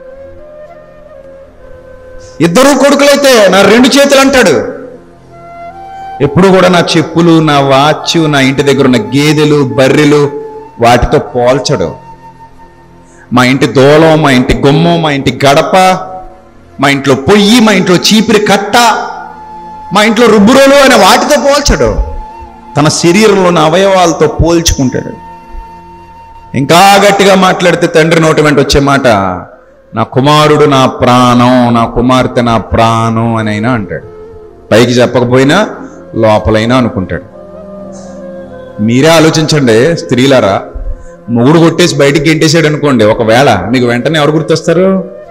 ఇద్దరు కొడుకులైతే నా రెండు చేతులు అంటాడు. ఎప్పుడు కూడా నా చెప్పులు, నా వాచ్, నా ఇంటి దగ్గర ఉన్న గేదెలు బర్రెలు వాటితో పోల్చడు. మా ఇంటి దూలం, మా ఇంటి గుమ్మం, మా ఇంటి గడప, మా ఇంట్లో పొయ్యి, మా ఇంట్లో చీపిరి కట్ట, మా ఇంట్లో రుబ్బురోలు అనే వాటితో పోల్చడు. తన శరీరంలో ఉన్న అవయవాలతో పోల్చుకుంటాడు. ఇంకా గట్టిగా మాట్లాడితే తండ్రి నోటి వెంట వచ్చే మాట, నా కుమారుడు నా ప్రాణం, నా కుమార్తె నా ప్రాణం అని అయినా అంటాడు. పైకి చెప్పకపోయినా లోపలైనా అనుకుంటాడు. మీరే ఆలోచించండి స్త్రీలారా, మొగుడు కొట్టేసి బయటికి గెంటేసాడు అనుకోండి, ఒకవేళ మీకు వెంటనే ఎవరు గుర్తొస్తారు?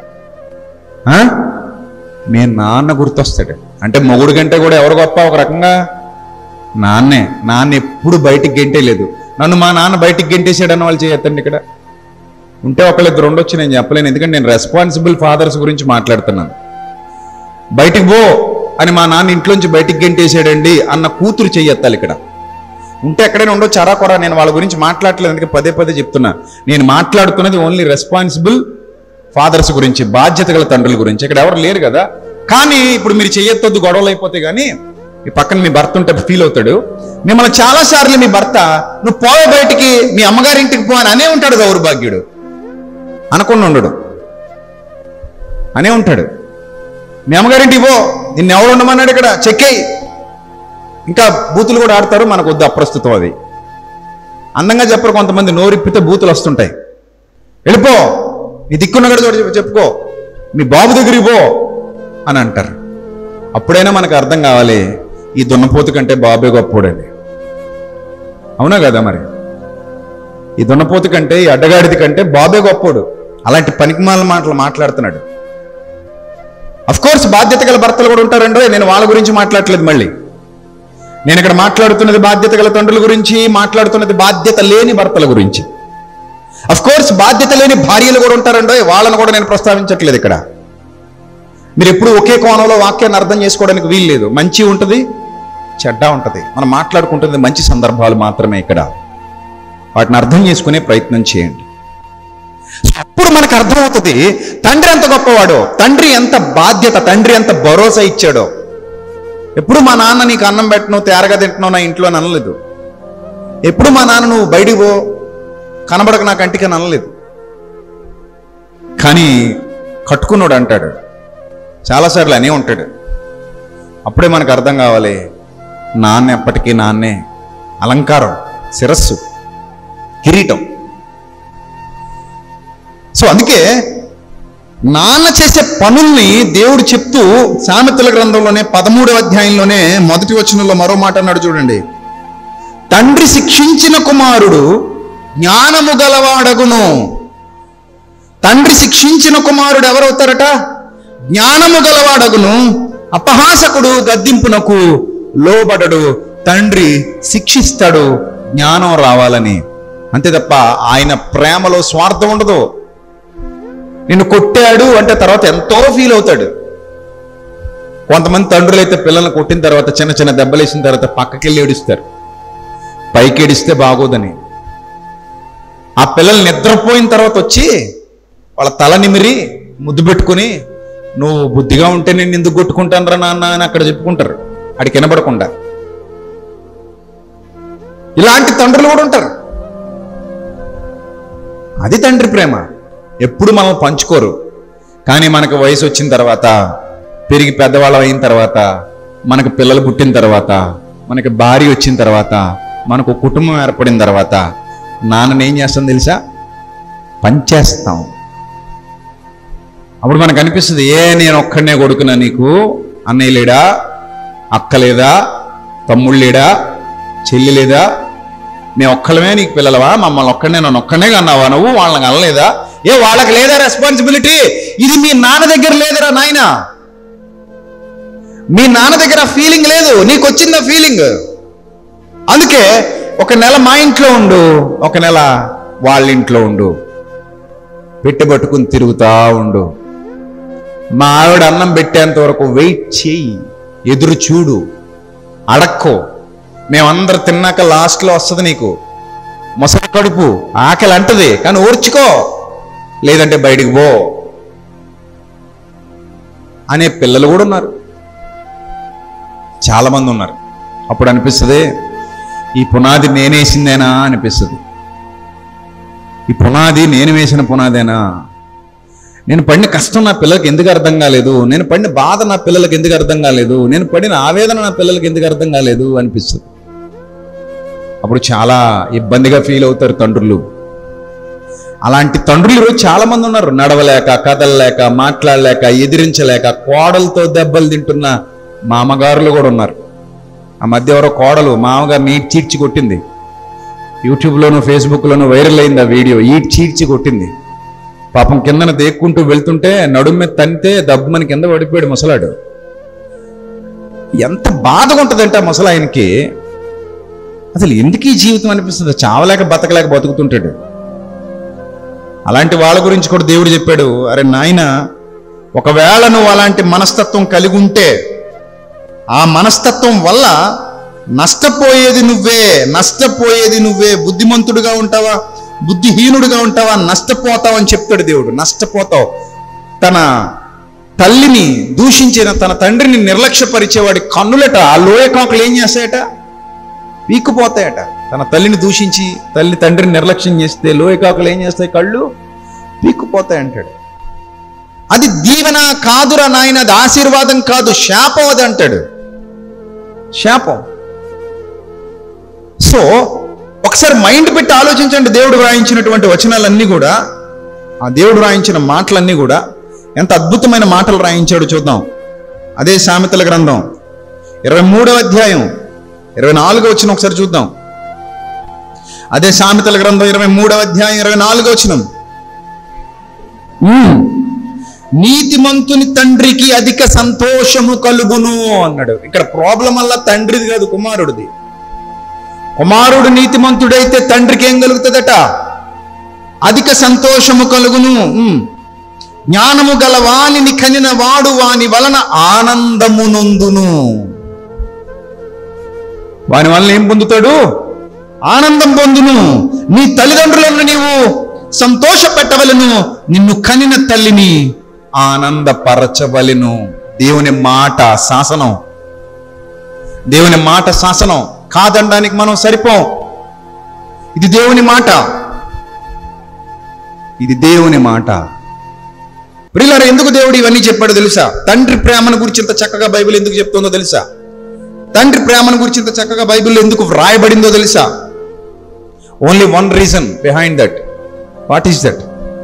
మీ నాన్న గుర్తొస్తాడు. అంటే మొగుడు కంటే కూడా ఎవరు గొప్ప? ఒక రకంగా నాన్నే. నాన్న ఎప్పుడు బయటికి గెంటేయలేదు. నన్ను మా నాన్న బయటికి గెంటేసాడని వాళ్ళు చేయొద్దండి. ఇక్కడ ఉంటే ఒకళ్ళిద్దరు ఉండొచ్చు, నేను చెప్పలేను, ఎందుకంటే నేను రెస్పాన్సిబుల్ ఫాదర్స్ గురించి మాట్లాడుతున్నాను. బయటికి పో అని మా నాన్న ఇంట్లోంచి బయటికి గెంటేసాడండి అన్న కూతురు చెయ్యెత్తాలి. ఇక్కడ ఉంటే ఎక్కడైనా ఉండొచ్చు అరాకొరా, నేను వాళ్ళ గురించి మాట్లాడలేదు, అందుకే పదే పదే చెప్తున్నా. నేను మాట్లాడుతున్నది ఓన్లీ రెస్పాన్సిబుల్ ఫాదర్స్ గురించి, బాధ్యత గల తండ్రుల గురించి. ఇక్కడ ఎవరు లేరు కదా. కానీ ఇప్పుడు మీరు చెయ్యొద్దు, గొడవలు అయిపోతే. కానీ ఈ పక్కన మీ భర్త ఉంటే ఫీల్ అవుతాడు. మిమ్మల్ని చాలాసార్లు మీ భర్త నువ్వు పోవే బయటికి, మీ అమ్మగారింటికి పో అని అనే ఉంటాడు. దౌర్భాగ్యుడు అనకుండా ఉండడు, అనే ఉంటాడు. మీ అమ్మగారింటికి పో, నిన్ను ఎవరు ఉండమన్నాడు ఇక్కడ, చెక్కేయి. ఇంకా బూతులు కూడా ఆడతారు, మనకు వద్దు, అప్రస్తుతం అది. అందంగా చెప్పరు కొంతమంది, నోరిప్పితే బూతులు వస్తుంటాయి. వెళ్ళిపో, నీ దిక్కున్న కూడా చోటు చెప్పుకో, మీ బాబు దగ్గరికి పో అని అంటారు. అప్పుడైనా మనకు అర్థం కావాలి, ఈ దున్నపోతు కంటే బాబే గొప్పోడని. అవునా కదా? మరి ఈ దున్నపోతు కంటే, ఈ అడ్డగాడిది కంటే బాబే గొప్పోడు. అలాంటి పనికిమాల మాటలు మాట్లాడుతున్నాడు. అఫ్ కోర్స్ బాధ్యత గల భర్తలు కూడా ఉంటారండో, నేను వాళ్ళ గురించి మాట్లాడట్లేదు. మళ్ళీ నేను ఇక్కడ మాట్లాడుతున్నది బాధ్యత గల తండ్రుల గురించి, మాట్లాడుతున్నది బాధ్యత లేని భర్తల గురించి. అఫ్ కోర్స్ బాధ్యత లేని భార్యలు కూడా ఉంటారండో, వాళ్ళను కూడా నేను ప్రస్తావించట్లేదు ఇక్కడ. మీరు ఎప్పుడు ఒకే కోణంలో వాక్యాన్ని అర్థం చేసుకోవడానికి వీల్లేదు. మంచి ఉంటుంది, చెడ్డ ఉంటుంది. మనం మాట్లాడుకుంటుంది మంచి సందర్భాలు మాత్రమే. ఇక్కడ వాటిని అర్థం చేసుకునే ప్రయత్నం చేయండి. అప్పుడు మనకు అర్థమవుతుంది తండ్రి ఎంత గొప్పవాడో, తండ్రి ఎంత బాధ్యత, తండ్రి ఎంత భరోసా ఇచ్చాడో. ఎప్పుడు మా నాన్న నీకు అన్నం పెట్టను, తేరగా తింటున్నావు నా ఇంట్లో అని అనలేదు. ఎప్పుడు మా నాన్న నువ్వు బయటికి పో, కనబడక నా కంటికి అని అనలేదు. కానీ కట్టుకున్నాడు అంటాడు, చాలాసార్లు అనే ఉంటాడు. అప్పుడే మనకు అర్థం కావాలి, నాన్న ఎప్పటికీ నాన్నే, అలంకారం, శిరస్సు, కిరీటం. సో అందుకే నాన్న చేసే పనుల్ని దేవుడు చెప్తూ సామెతల గ్రంథంలోనే పదమూడవ అధ్యాయంలోనే మొదటి వచనంలో మరో మాట అన్నాడు చూడండి. తండ్రి శిక్షించిన కుమారుడు జ్ఞానము గలవాడగును. తండ్రి శిక్షించిన కుమారుడు ఎవరవుతారట? జ్ఞానము గలవాడగును. అపహాసకుడు గద్దింపునకు లోబడడు. తండ్రి శిక్షిస్తాడు జ్ఞానం రావాలని, అంతే తప్ప ఆయన ప్రేమలో స్వార్థం ఉండదు. నిన్ను కొట్టాడు అంటే తర్వాత ఎంతో ఫీల్ అవుతాడు. కొంతమంది తండ్రులు అయితే పిల్లల్ని కొట్టిన తర్వాత, చిన్న చిన్న దెబ్బలేసిన తర్వాత పక్కకెళ్ళి ఏడుస్తారు, పైకి ఏడిస్తే బాగోదని. ఆ పిల్లలు నిద్రపోయిన తర్వాత వచ్చి వాళ్ళ తల నిమిరి ముద్దు పెట్టుకుని, నువ్వు బుద్ధిగా ఉంటే నేను ఎందుకు కొట్టుకుంటాను రా నాన్న అని అక్కడ చెప్పుకుంటారు, అడికి వినబడకుండా. ఇలాంటి తండ్రులు కూడా ఉంటారు. అది తండ్రి ప్రేమ. ఎప్పుడు మనం పంచుకోరు. కానీ మనకు వయసు వచ్చిన తర్వాత, పెరిగి పెద్దవాళ్ళం అయిన తర్వాత, మనకు పిల్లలు పుట్టిన తర్వాత, మనకి భార్య వచ్చిన తర్వాత, మనకు కుటుంబం ఏర్పడిన తర్వాత నాన్నని ఏం చేస్తాం తెలుసా? పంచేస్తాం. అప్పుడు మనకు అనిపిస్తుంది, ఏ నేను ఒక్కడనే కొడుకున్నా, నీకు అన్నయ్య లేడా, అక్క లేదా, తమ్ముళ్ళు లేడా, చెల్లి లేదా, మేము ఒక్కళ్ళమే నీకు పిల్లలవా, మమ్మల్ని ఒక్కడనే నన్ను ఒక్కడనే కన్నావా నువ్వు, వాళ్ళని అనలేదా? ఏ వాళ్ళకి లేదా రెస్పాన్సిబిలిటీ? ఇది మీ నాన్న దగ్గర లేదరా నాయన. మీ నాన్న దగ్గర ఫీలింగ్ లేదు, నీకు వచ్చిందా ఫీలింగ్. అందుకే ఒక నెల మా ఇంట్లో ఉండు, ఒక నెల వాళ్ళ ఇంట్లో ఉండు, పెట్టబట్టుకుని తిరుగుతా ఉండు. మా ఆవిడ అన్నం పెట్టేంత వరకు వెయిట్ చేయి, ఎదురు చూడు, అడక్కో. మేమందరు తిన్నాక లాస్ట్లో వస్తుంది నీకు మొసలి కడుపు, ఆకలి అంటది, కానీ ఓర్చుకో, లేదంటే బయటికి పో అనే పిల్లలు కూడా ఉన్నారు, చాలామంది ఉన్నారు. అప్పుడు అనిపిస్తుంది ఈ పునాది నేనేసిందేనా అనిపిస్తుంది. ఈ పునాది నేను వేసిన పునాదేనా? నేను పడిన కష్టం నా పిల్లలకి ఎందుకు అర్థం కాలేదు? నేను పడిన బాధ నా పిల్లలకి ఎందుకు అర్థం కాలేదు? నేను పడిన ఆవేదన నా పిల్లలకి ఎందుకు అర్థం కాలేదు అనిపిస్తుంది. అప్పుడు చాలా ఇబ్బందిగా ఫీల్ అవుతారు తండ్రులు. అలాంటి తండ్రులు చాలా మంది ఉన్నారు. నడవలేక, కదలలేక, మాట్లాడలేక, ఎదిరించలేక కోడలతో దెబ్బలు తింటున్న మామగారులు కూడా ఉన్నారు. ఆ మధ్య ఎవరో కోడలు మామగారిని ఈడ్ చీడ్చి కొట్టింది. యూట్యూబ్లోను ఫేస్బుక్లోను వైరల్ అయింది ఆ వీడియో. ఈడ్ చీడ్చి కొట్టింది. పాపం కిందన దేక్కుంటూ వెళ్తుంటే నడుము మీద తంతే దబ్బుమని కింద పడిపోయాడు ముసలాడు. ఎంత బాధగా ఉంటుందంటే ఆ ముసలాయనకి అసలు ఎందుకు ఈ జీవితం అనిపిస్తుంది. చావలేక బతకలేక బతుకుతుంటాడు. అలాంటి వాళ్ళ గురించి కూడా దేవుడు చెప్పాడు, అరే నాయన, ఒకవేళ నువ్వు అలాంటి మనస్తత్వం కలిగి ఉంటే ఆ మనస్తత్వం వల్ల నష్టపోయేది నువ్వే, నష్టపోయేది నువ్వే. బుద్ధిమంతుడుగా ఉంటావా, బుద్ధిహీనుడుగా ఉంటావా, నష్టపోతావు అని చెప్తాడు దేవుడు. నష్టపోతావు. తన తల్లిని దూషించిన తన తండ్రిని నిర్లక్ష్యపరిచేవాడి కన్నులట ఆ లోయ కాకులు ఏం చేస్తాయట, పీక్కుపోతాయట. తన తల్లిని దూషించి తల్లి తండ్రిని నిర్లక్ష్యం చేస్తే లోయ కాకులు ఏం చేస్తాయి, కళ్ళు పీక్కుపోతాయి అంటాడు. అది దీవెన కాదురా నాయన, అది ఆశీర్వాదం కాదు, శాపం అది అంటాడు. శాపం. సో ఒకసారి మైండ్ పెట్టి ఆలోచించండి. దేవుడు వ్రాయించినటువంటి వచనాలన్నీ కూడా, ఆ దేవుడు వ్రాయించిన మాటలన్నీ కూడా ఎంత అద్భుతమైన మాటలు రాయించాడు చూద్దాం. అదే సామెతల గ్రంథం ఇరవై మూడవ అధ్యాయం ఇరవై నాలుగో వచనం ఒకసారి చూద్దాం. అదే సామెతల గ్రంథం ఇరవై మూడవ అధ్యాయం ఇరవై నాలుగో వచనం. నీతిమంతుని తండ్రికి అధిక సంతోషము కలుగును అన్నాడు. ఇక్కడ ప్రాబ్లం వల్ల తండ్రిది కాదు, కుమారుడిది. కుమారుడు నీతిమంతుడైతే తండ్రికి ఏం కలుగుతుందట, అధిక సంతోషము కలుగును. జ్ఞానము గల వానిని కనిన వాడు వాని వలన ఆనందము నొందును. వాని వలన ఏం పొందుతాడు, ఆనందం పొందును. నీ తల్లిదండ్రులను నీవు సంతోష పెట్టవలను, నిన్ను కనిన తల్లిని ఆనందపరచవలెను. దేవుని మాట శాసనం, దేవుని మాట శాసనం. కాదనడానికి మనం సరిపోం. ఇది దేవుని మాట, ఇది దేవుని మాట. ప్రియులారా, ఎందుకు దేవుడు ఇవన్నీ చెప్పాడో తెలుసా? తండ్రి ప్రేమను గురించి ఇంత చక్కగా బైబిల్ ఎందుకు చెప్తుందో తెలుసా? తండ్రి ప్రేమను గురించి ఇంత చక్కగా బైబిల్ ఎందుకు వ్రాయబడిందో తెలుసా? Only one reason behind that. What is that?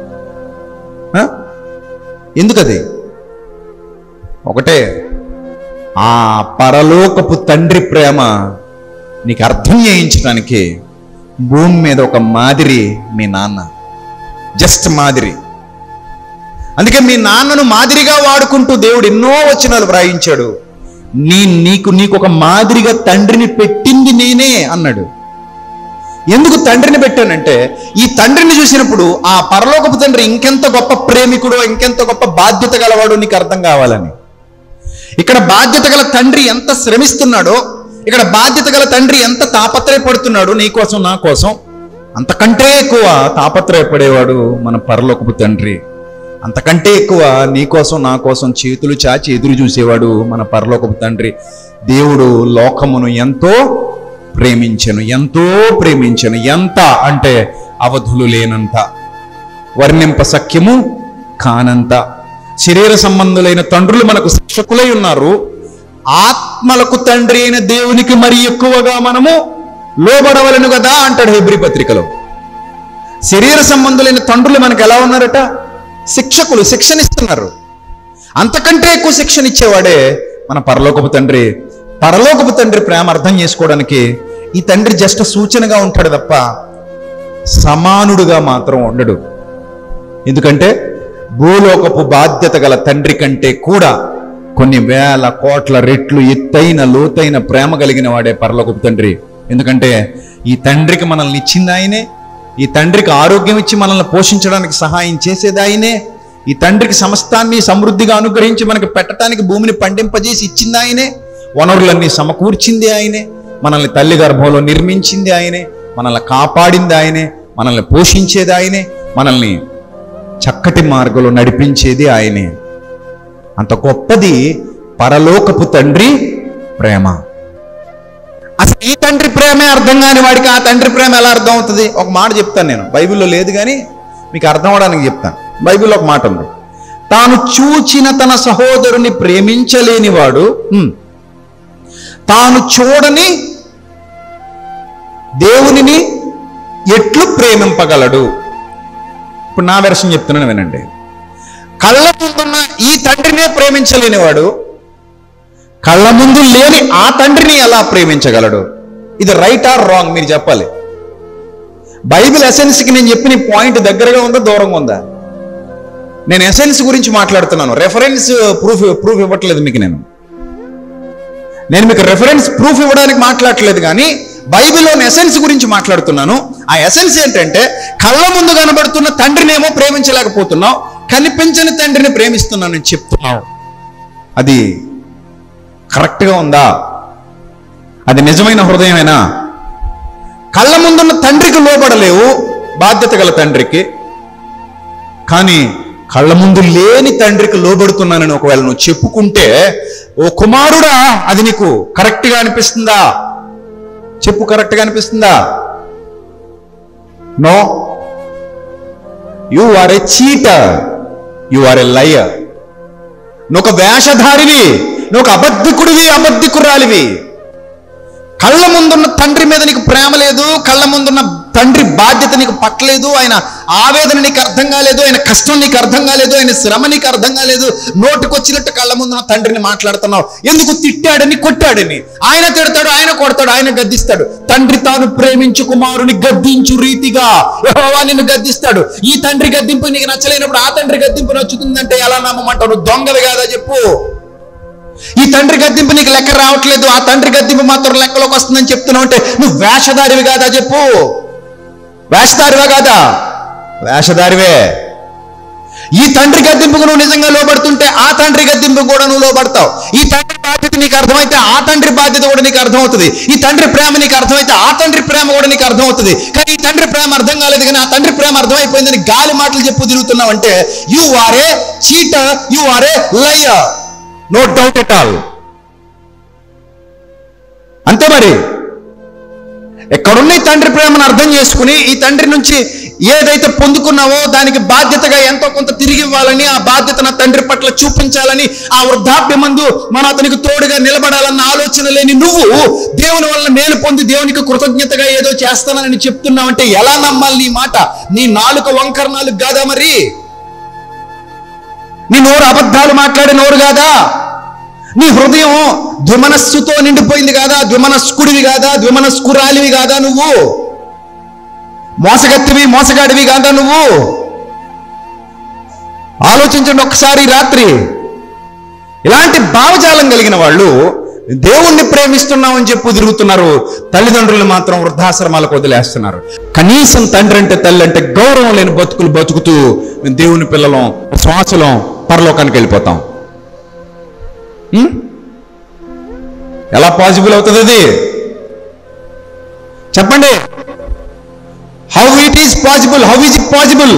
ఎందుకది? ఒకటే, ఆ పరలోకపు తండ్రి ప్రేమ నీకు అర్థం చేయించడానికి భూమి మీద ఒక మాదిరి మీ నాన్న. జస్ట్ మాదిరి. అందుకే మీ నాన్నను మాదిరిగా వాడుకుంటూ దేవుడు ఎన్నో వచనాలు వ్రాయించాడు. నీ నీకు నీకు ఒక మాదిరిగా తండ్రిని పెట్టింది నేనే అన్నాడు. ఎందుకు తండ్రిని పెట్టానంటే, ఈ తండ్రిని చూసినప్పుడు ఆ పరలోకపు తండ్రి ఇంకెంత గొప్ప ప్రేమికుడో, ఇంకెంత గొప్ప బాధ్యత గలవాడో నీకు అర్థం కావాలని. ఇక్కడ బాధ్యత గల తండ్రి ఎంత శ్రమిస్తున్నాడో, ఇక్కడ బాధ్యత గల తండ్రి ఎంత తాపత్రయపడుతున్నాడు నీ కోసం నా కోసం, అంతకంటే ఎక్కువ తాపత్రయపడేవాడు మన పరలోకపు తండ్రి. అంతకంటే ఎక్కువ నీ కోసం నా కోసం చేతులు చాచి ఎదురు చూసేవాడు మన పరలోకపు తండ్రి. దేవుడు లోకమును ఎంతో ప్రేమించెను, ఎంతో ప్రేమించెను. ఎంత అంటే అవధులు లేనంత, వర్ణింప సఖ్యము కానంత. శరీర సంబంధులైన తండ్రులు మనకు శిక్షకులై ఉన్నారు. ఆత్మలకు తండ్రి అయిన దేవునికి మరి ఎక్కువగా మనము లోబడవలను కదా అంటాడు హెబ్రీ పత్రికలో. శరీర సంబంధులైన తండ్రులు మనకు ఎలా ఉన్నారట? శిక్షకులు, శిక్షణ ఇస్తున్నారు. అంతకంటే ఎక్కువ శిక్షణ ఇచ్చేవాడే మన పరలోకపు తండ్రి. పరలోకపు తండ్రి ప్రేమ అర్థం చేసుకోవడానికి ఈ తండ్రి జస్ట్ సూచనగా ఉంటాడు తప్ప సమానుడుగా మాత్రం ఉండడు. ఎందుకంటే భూలోకపు బాధ్యత గల తండ్రి కంటే కూడా కొన్ని వేల కోట్ల రెట్లు ఎత్తైన లోతైన ప్రేమ కలిగిన వాడే పరలోకపు తండ్రి. ఎందుకంటే ఈ తండ్రికి మనల్ని ఇచ్చింది ఆయనే, ఈ తండ్రికి ఆరోగ్యం ఇచ్చి మనల్ని పోషించడానికి సహాయం చేసేది ఆయనే, ఈ తండ్రికి సమస్తాన్ని సమృద్ధిగా అనుగ్రహించి మనకి పెట్టడానికి భూమిని పండింపజేసి ఇచ్చింది ఆయనే, వనరులన్నీ సమకూర్చింది ఆయనే, మనల్ని తల్లి గర్భంలో నిర్మించింది ఆయనే, మనల్ని కాపాడింది ఆయనే, మనల్ని పోషించేది ఆయనే, మనల్ని చక్కటి మార్గంలో నడిపించేది ఆయనే. అంత గొప్పది పరలోకపు తండ్రి ప్రేమ. అసలు ఈ తండ్రి ప్రేమే అర్థం కాని వాడికి ఆ తండ్రి ప్రేమ ఎలా అర్థం అవుతుంది? ఒక మాట చెప్తాను, నేను బైబిల్లో లేదు కానీ మీకు అర్థం అవడానికి చెప్తాను. బైబిల్లో ఒక మాట ఉంది, తాను చూచిన తన సహోదరుని ప్రేమించలేని వాడు తాను చూడని దేవునిని ఎట్లు ప్రేమింపగలడు? ఇప్పుడు నా వెర్షన్ చెప్తున్నాను వినండి. కళ్ళ ముందున్న ఈ తండ్రినే ప్రేమించలేనివాడు కళ్ళ ముందు లేని ఆ తండ్రిని ఎలా ప్రేమించగలడు? ఇది రైట్ ఆర్ రాంగ్ మీరు చెప్పాలి. బైబిల్ ఎసెన్స్కి నేను చెప్పిన పాయింట్ దగ్గరగా ఉందా దూరంగా ఉందా? నేను ఎసెన్స్ గురించి మాట్లాడుతున్నాను, రెఫరెన్స్ ప్రూఫ్ ప్రూఫ్ ఇవ్వట్లేదు మీకు. నేను నేను మీకు రెఫరెన్స్ ప్రూఫ్ ఇవ్వడానికి మాట్లాడట్లేదు కానీ బైబిల్లోని ఎసెన్స్ గురించి మాట్లాడుతున్నాను. ఆ ఎసెన్స్ ఏంటంటే కళ్ళ ముందు కనబడుతున్న తండ్రినేమో ప్రేమించలేకపోతున్నావు, కనిపించని తండ్రిని ప్రేమిస్తున్నానని చెప్తున్నావు. అది కరెక్ట్గా ఉందా? అది నిజమైన హృదయమేనా? కళ్ళ ముందున్న తండ్రికి లోబడలేవు, బాధ్యత గల తండ్రికి, కానీ కళ్ళ ముందు లేని తండ్రికి లోబడుతున్నానని ఒకవేళ నువ్వు చెప్పుకుంటే, ఓ కుమారుడా, అది నీకు కరెక్ట్గా అనిపిస్తుందా? చెప్పు, కరెక్ట్గా అనిపిస్తుందా? No, you are a cheater, you are a liar. నువ్వు ఒక వేషధారివి, నువ్వు ఒక అబద్ధికుడివి, అబద్ధికురాలివి. కళ్ళ ముందున్న తండ్రి మీద నీకు ప్రేమ లేదు, కళ్ళ ముందున్న తండ్రి బాధ్యత నీకు పట్టలేదు, ఆయన ఆవేదన నీకు అర్థం కాలేదు, ఆయన కష్టం నీకు అర్థం కాలేదు, ఆయన శ్రమ నీకు అర్థం కాలేదు. నోటికొచ్చినట్టు కళ్ళ ముందున్న తండ్రిని మాట్లాడుతున్నావు. ఎందుకు? తిట్టాడని, కొట్టాడని. ఆయన తిడతాడు, ఆయన కొడతాడు, ఆయన గద్దిస్తాడు. తండ్రి తాను ప్రేమించు కుమారుని గద్దించు రీతిగా యెహోవా నిన్ను గద్దిస్తాడు. ఈ తండ్రి గద్దింపు నీకు నచ్చలేనప్పుడు ఆ తండ్రి గద్దింపు నచ్చుతుందంటే ఎలా నమ్మమంటావు? నువ్వు దొంగవి కాదా చెప్పు. ఈ తండ్రి గద్దింపు నీకు లెక్క రావట్లేదు, ఆ తండ్రి గద్దింపు మాత్రం లెక్కలోకి వస్తుందని చెప్తున్నావు అంటే నువ్వు వేషధారివి కాదా చెప్పు. వేషధారివా కాదా? వేషధారివే. ఈ తండ్రి గద్దింపుకు నువ్వు నిజంగా లోబడుతుంటే ఆ తండ్రి గద్దింపు కూడా నువ్వు లోబడతావు. ఈ తండ్రి బాధ్యత నీకు అర్థమైతే ఆ తండ్రి బాధ్యత కూడా నీకు అర్థమవుతుంది. ఈ తండ్రి ప్రేమ నీకు అర్థమైతే ఆ తండ్రి ప్రేమ కూడా నీకు అర్థమవుతుంది. కానీ ఈ తండ్రి ప్రేమ అర్థం కాలేదు కానీ ఆ తండ్రి ప్రేమ అర్థమైపోయిందని గాలి మాటలు చెప్పు తిరుగుతున్నావు అంటే you are a cheater, you are a liar. No doubt at all. అంతే మరి. ఎక్కడున్న ఈ తండ్రి ప్రేమను అర్థం చేసుకుని ఈ తండ్రి నుంచి ఏదైతే పొందుకున్నావో దానికి బాధ్యతగా ఎంతో కొంత తిరిగి ఇవ్వాలని, ఆ బాధ్యతను తండ్రి పట్ల చూపించాలని, ఆ వృద్ధాప్యమందు మనం అతనికి తోడుగా నిలబడాలన్న ఆలోచన లేని నువ్వు దేవుని వల్ల మేలు పొంది దేవునికి కృతజ్ఞతగా ఏదో చేస్తానని చెప్తున్నావంటే ఎలా నమ్మాలి నీ మాట? నీ నాలుక వంకర నాలుగు కాదా మరి? నీ నోరు అబద్ధాలు మాట్లాడే నోరు కాదా? నీ హృదయం ద్విమనస్సుతో నిండిపోయింది కాదా? ద్విమనస్కుడివి కాదా? ద్విమనస్కురాలివి కాదా? నువ్వు మోసగత్తివి, మోసగాడివి కాదా నువ్వు? ఆలోచించండి ఒక్కసారి. రాత్రి ఇలాంటి భావజాలం కలిగిన వాళ్ళు దేవుణ్ణి ప్రేమిస్తున్నామని చెప్పు తిరుగుతున్నారు, తల్లిదండ్రులు మాత్రం వృద్ధాశ్రమాలకు వదిలేస్తున్నారు. కనీసం తండ్రి అంటే, తల్లి అంటే గౌరవం లేని బతుకులు బతుకుతూ దేవుని పిల్లలం, శ్వాసలం పరలోకానికి వెళ్ళిపోతాం. ఎలా పాసిబుల్ అవుతుంది అది? చెప్పండి. How it is possible? How is it possible?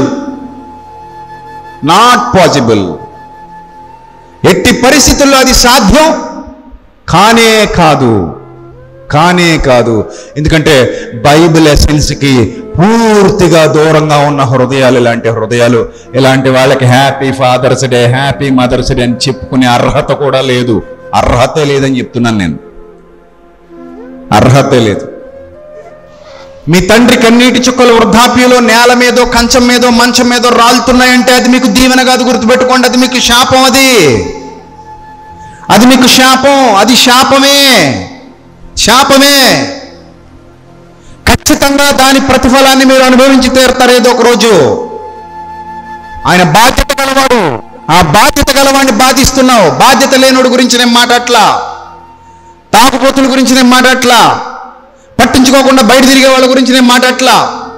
Not possible. ఎట్టి పరిస్థితుల్లో అది సాధ్యం కానే కాదు, కానే కాదు. ఎందుకంటే బైబిల్ ఎసెన్స్కి పూర్తిగా దూరంగా ఉన్న హృదయాలు ఇలాంటి హృదయాలు. ఇలాంటి వాళ్ళకి happy father's day, happy mother's day అని చెప్పుకునే అర్హత కూడా లేదు. అర్హతే లేదని చెప్తున్నాను నేను, అర్హతే లేదు. మీ తండ్రి కన్నీటి చుక్కలు వృద్ధాప్యంలో నేల మీదో, కంచం మీదో, మంచం మీదో రాలుతున్నాయంటే అది మీకు దీవెన కాదు, గుర్తుపెట్టుకోండి. అది మీకు శాపం. అది అది మీకు శాపం. అది శాపమే, శాపమే. ఖచ్చితంగా దాని ప్రతిఫలాన్ని మీరు అనుభవించి తీరుతారు ఏదో ఒక రోజు. ఆయన బాధ్యత గలవాడు, ఆ బాధ్యత గలవాడిని బాధిస్తున్నావు. బాధ్యత లేనుడి గురించి నేను మాట్లాడట్లా, తాగుబోతుల గురించి నేను మాట్లాడట్లా, పట్టించుకోకుండా బయట తిరిగే వాళ్ళ గురించి నేను మాట్లాడట్లా.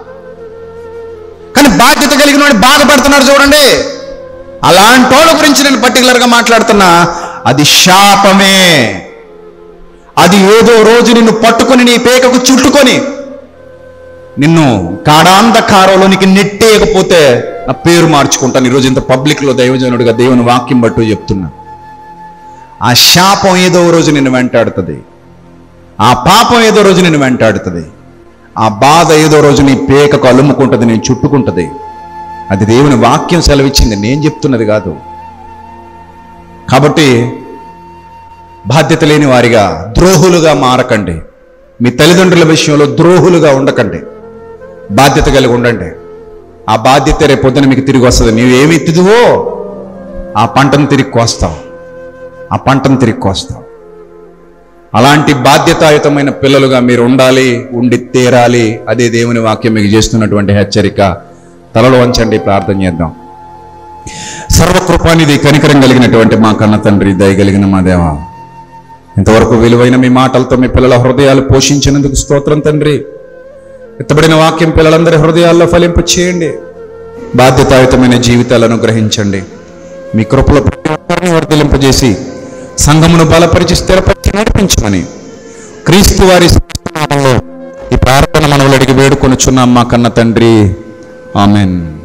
కానీ బాధ్యత కలిగిన వాడిని బాధపడుతున్నాడు చూడండి, అలాంటి వాళ్ళ గురించి నేను పర్టికులర్గా మాట్లాడుతున్నా. అది శాపమే. అది ఏదో రోజు నిన్ను పట్టుకొని నీ పేకకు చుట్టుకొని నిన్ను కాడాంధకారంలోనికి నెట్టేయకపోతే నా పేరు మార్చుకుంటాను. ఈరోజు ఇంత పబ్లిక్లో దైవజనుడిగా దేవుని వాక్యం బట్టు చెప్తున్నా. ఆ శాపం ఏదో రోజు నిన్ను వెంటాడుతుంది, ఆ పాపం ఏదో రోజు నిన్ను వెంటాడుతుంది, ఆ బాధ ఏదో రోజు నీ పేకకు అలుముకుంటుంది, నేను చుట్టుకుంటుంది. అది దేవుని వాక్యం సెలవిచ్చింది, నేను చెప్తున్నది కాదు. కాబట్టి బాధ్యత లేని వారిగా ద్రోహులుగా మారకండి. మీ తల్లిదండ్రుల విషయంలో ద్రోహులుగా ఉండకండి, బాధ్యత కలిగి ఉండండి. ఆ బాధ్యత రేపు పొద్దున మీకు తిరిగి వస్తుంది. నీవు ఏమి ఎత్తుదువో ఆ పంటను తిరిగి కోస్తావు, ఆ పంటను తిరిగి కోస్తావు. అలాంటి బాధ్యతాయుతమైన పిల్లలుగా మీరు ఉండాలి, ఉండి తీరాలి. అదే దేవుని వాక్యం మీకు చేస్తున్నటువంటి హెచ్చరిక. తలలో వంచండి, ప్రార్థన చేద్దాం. సర్వకృపానిధి, కనికరం కలిగినటువంటి మా కన్న తండ్రి, దయగలిగిన మా దేవ, ఇంతవరకు విలువైన మీ మాటలతో మీ పిల్లల హృదయాలు పోషించినందుకు స్తోత్రం తండ్రి. ఎత్తబడిన వాక్యం పిల్లలందరి హృదయాల్లో ఫలింప చేయండి. బాధ్యతాయుతమైన జీవితాలను గ్రహించండి. మీ కృపలో వర్ధిలింపజేసి సంఘమును బలపరిచి స్థిరపరిచి నడిపించమని క్రీస్తు వారి నామములో ఈ ప్రార్థన మనవులు అడిగి వేడుకొనుచున్నాం మా కన్న తండ్రి. ఆమెన్.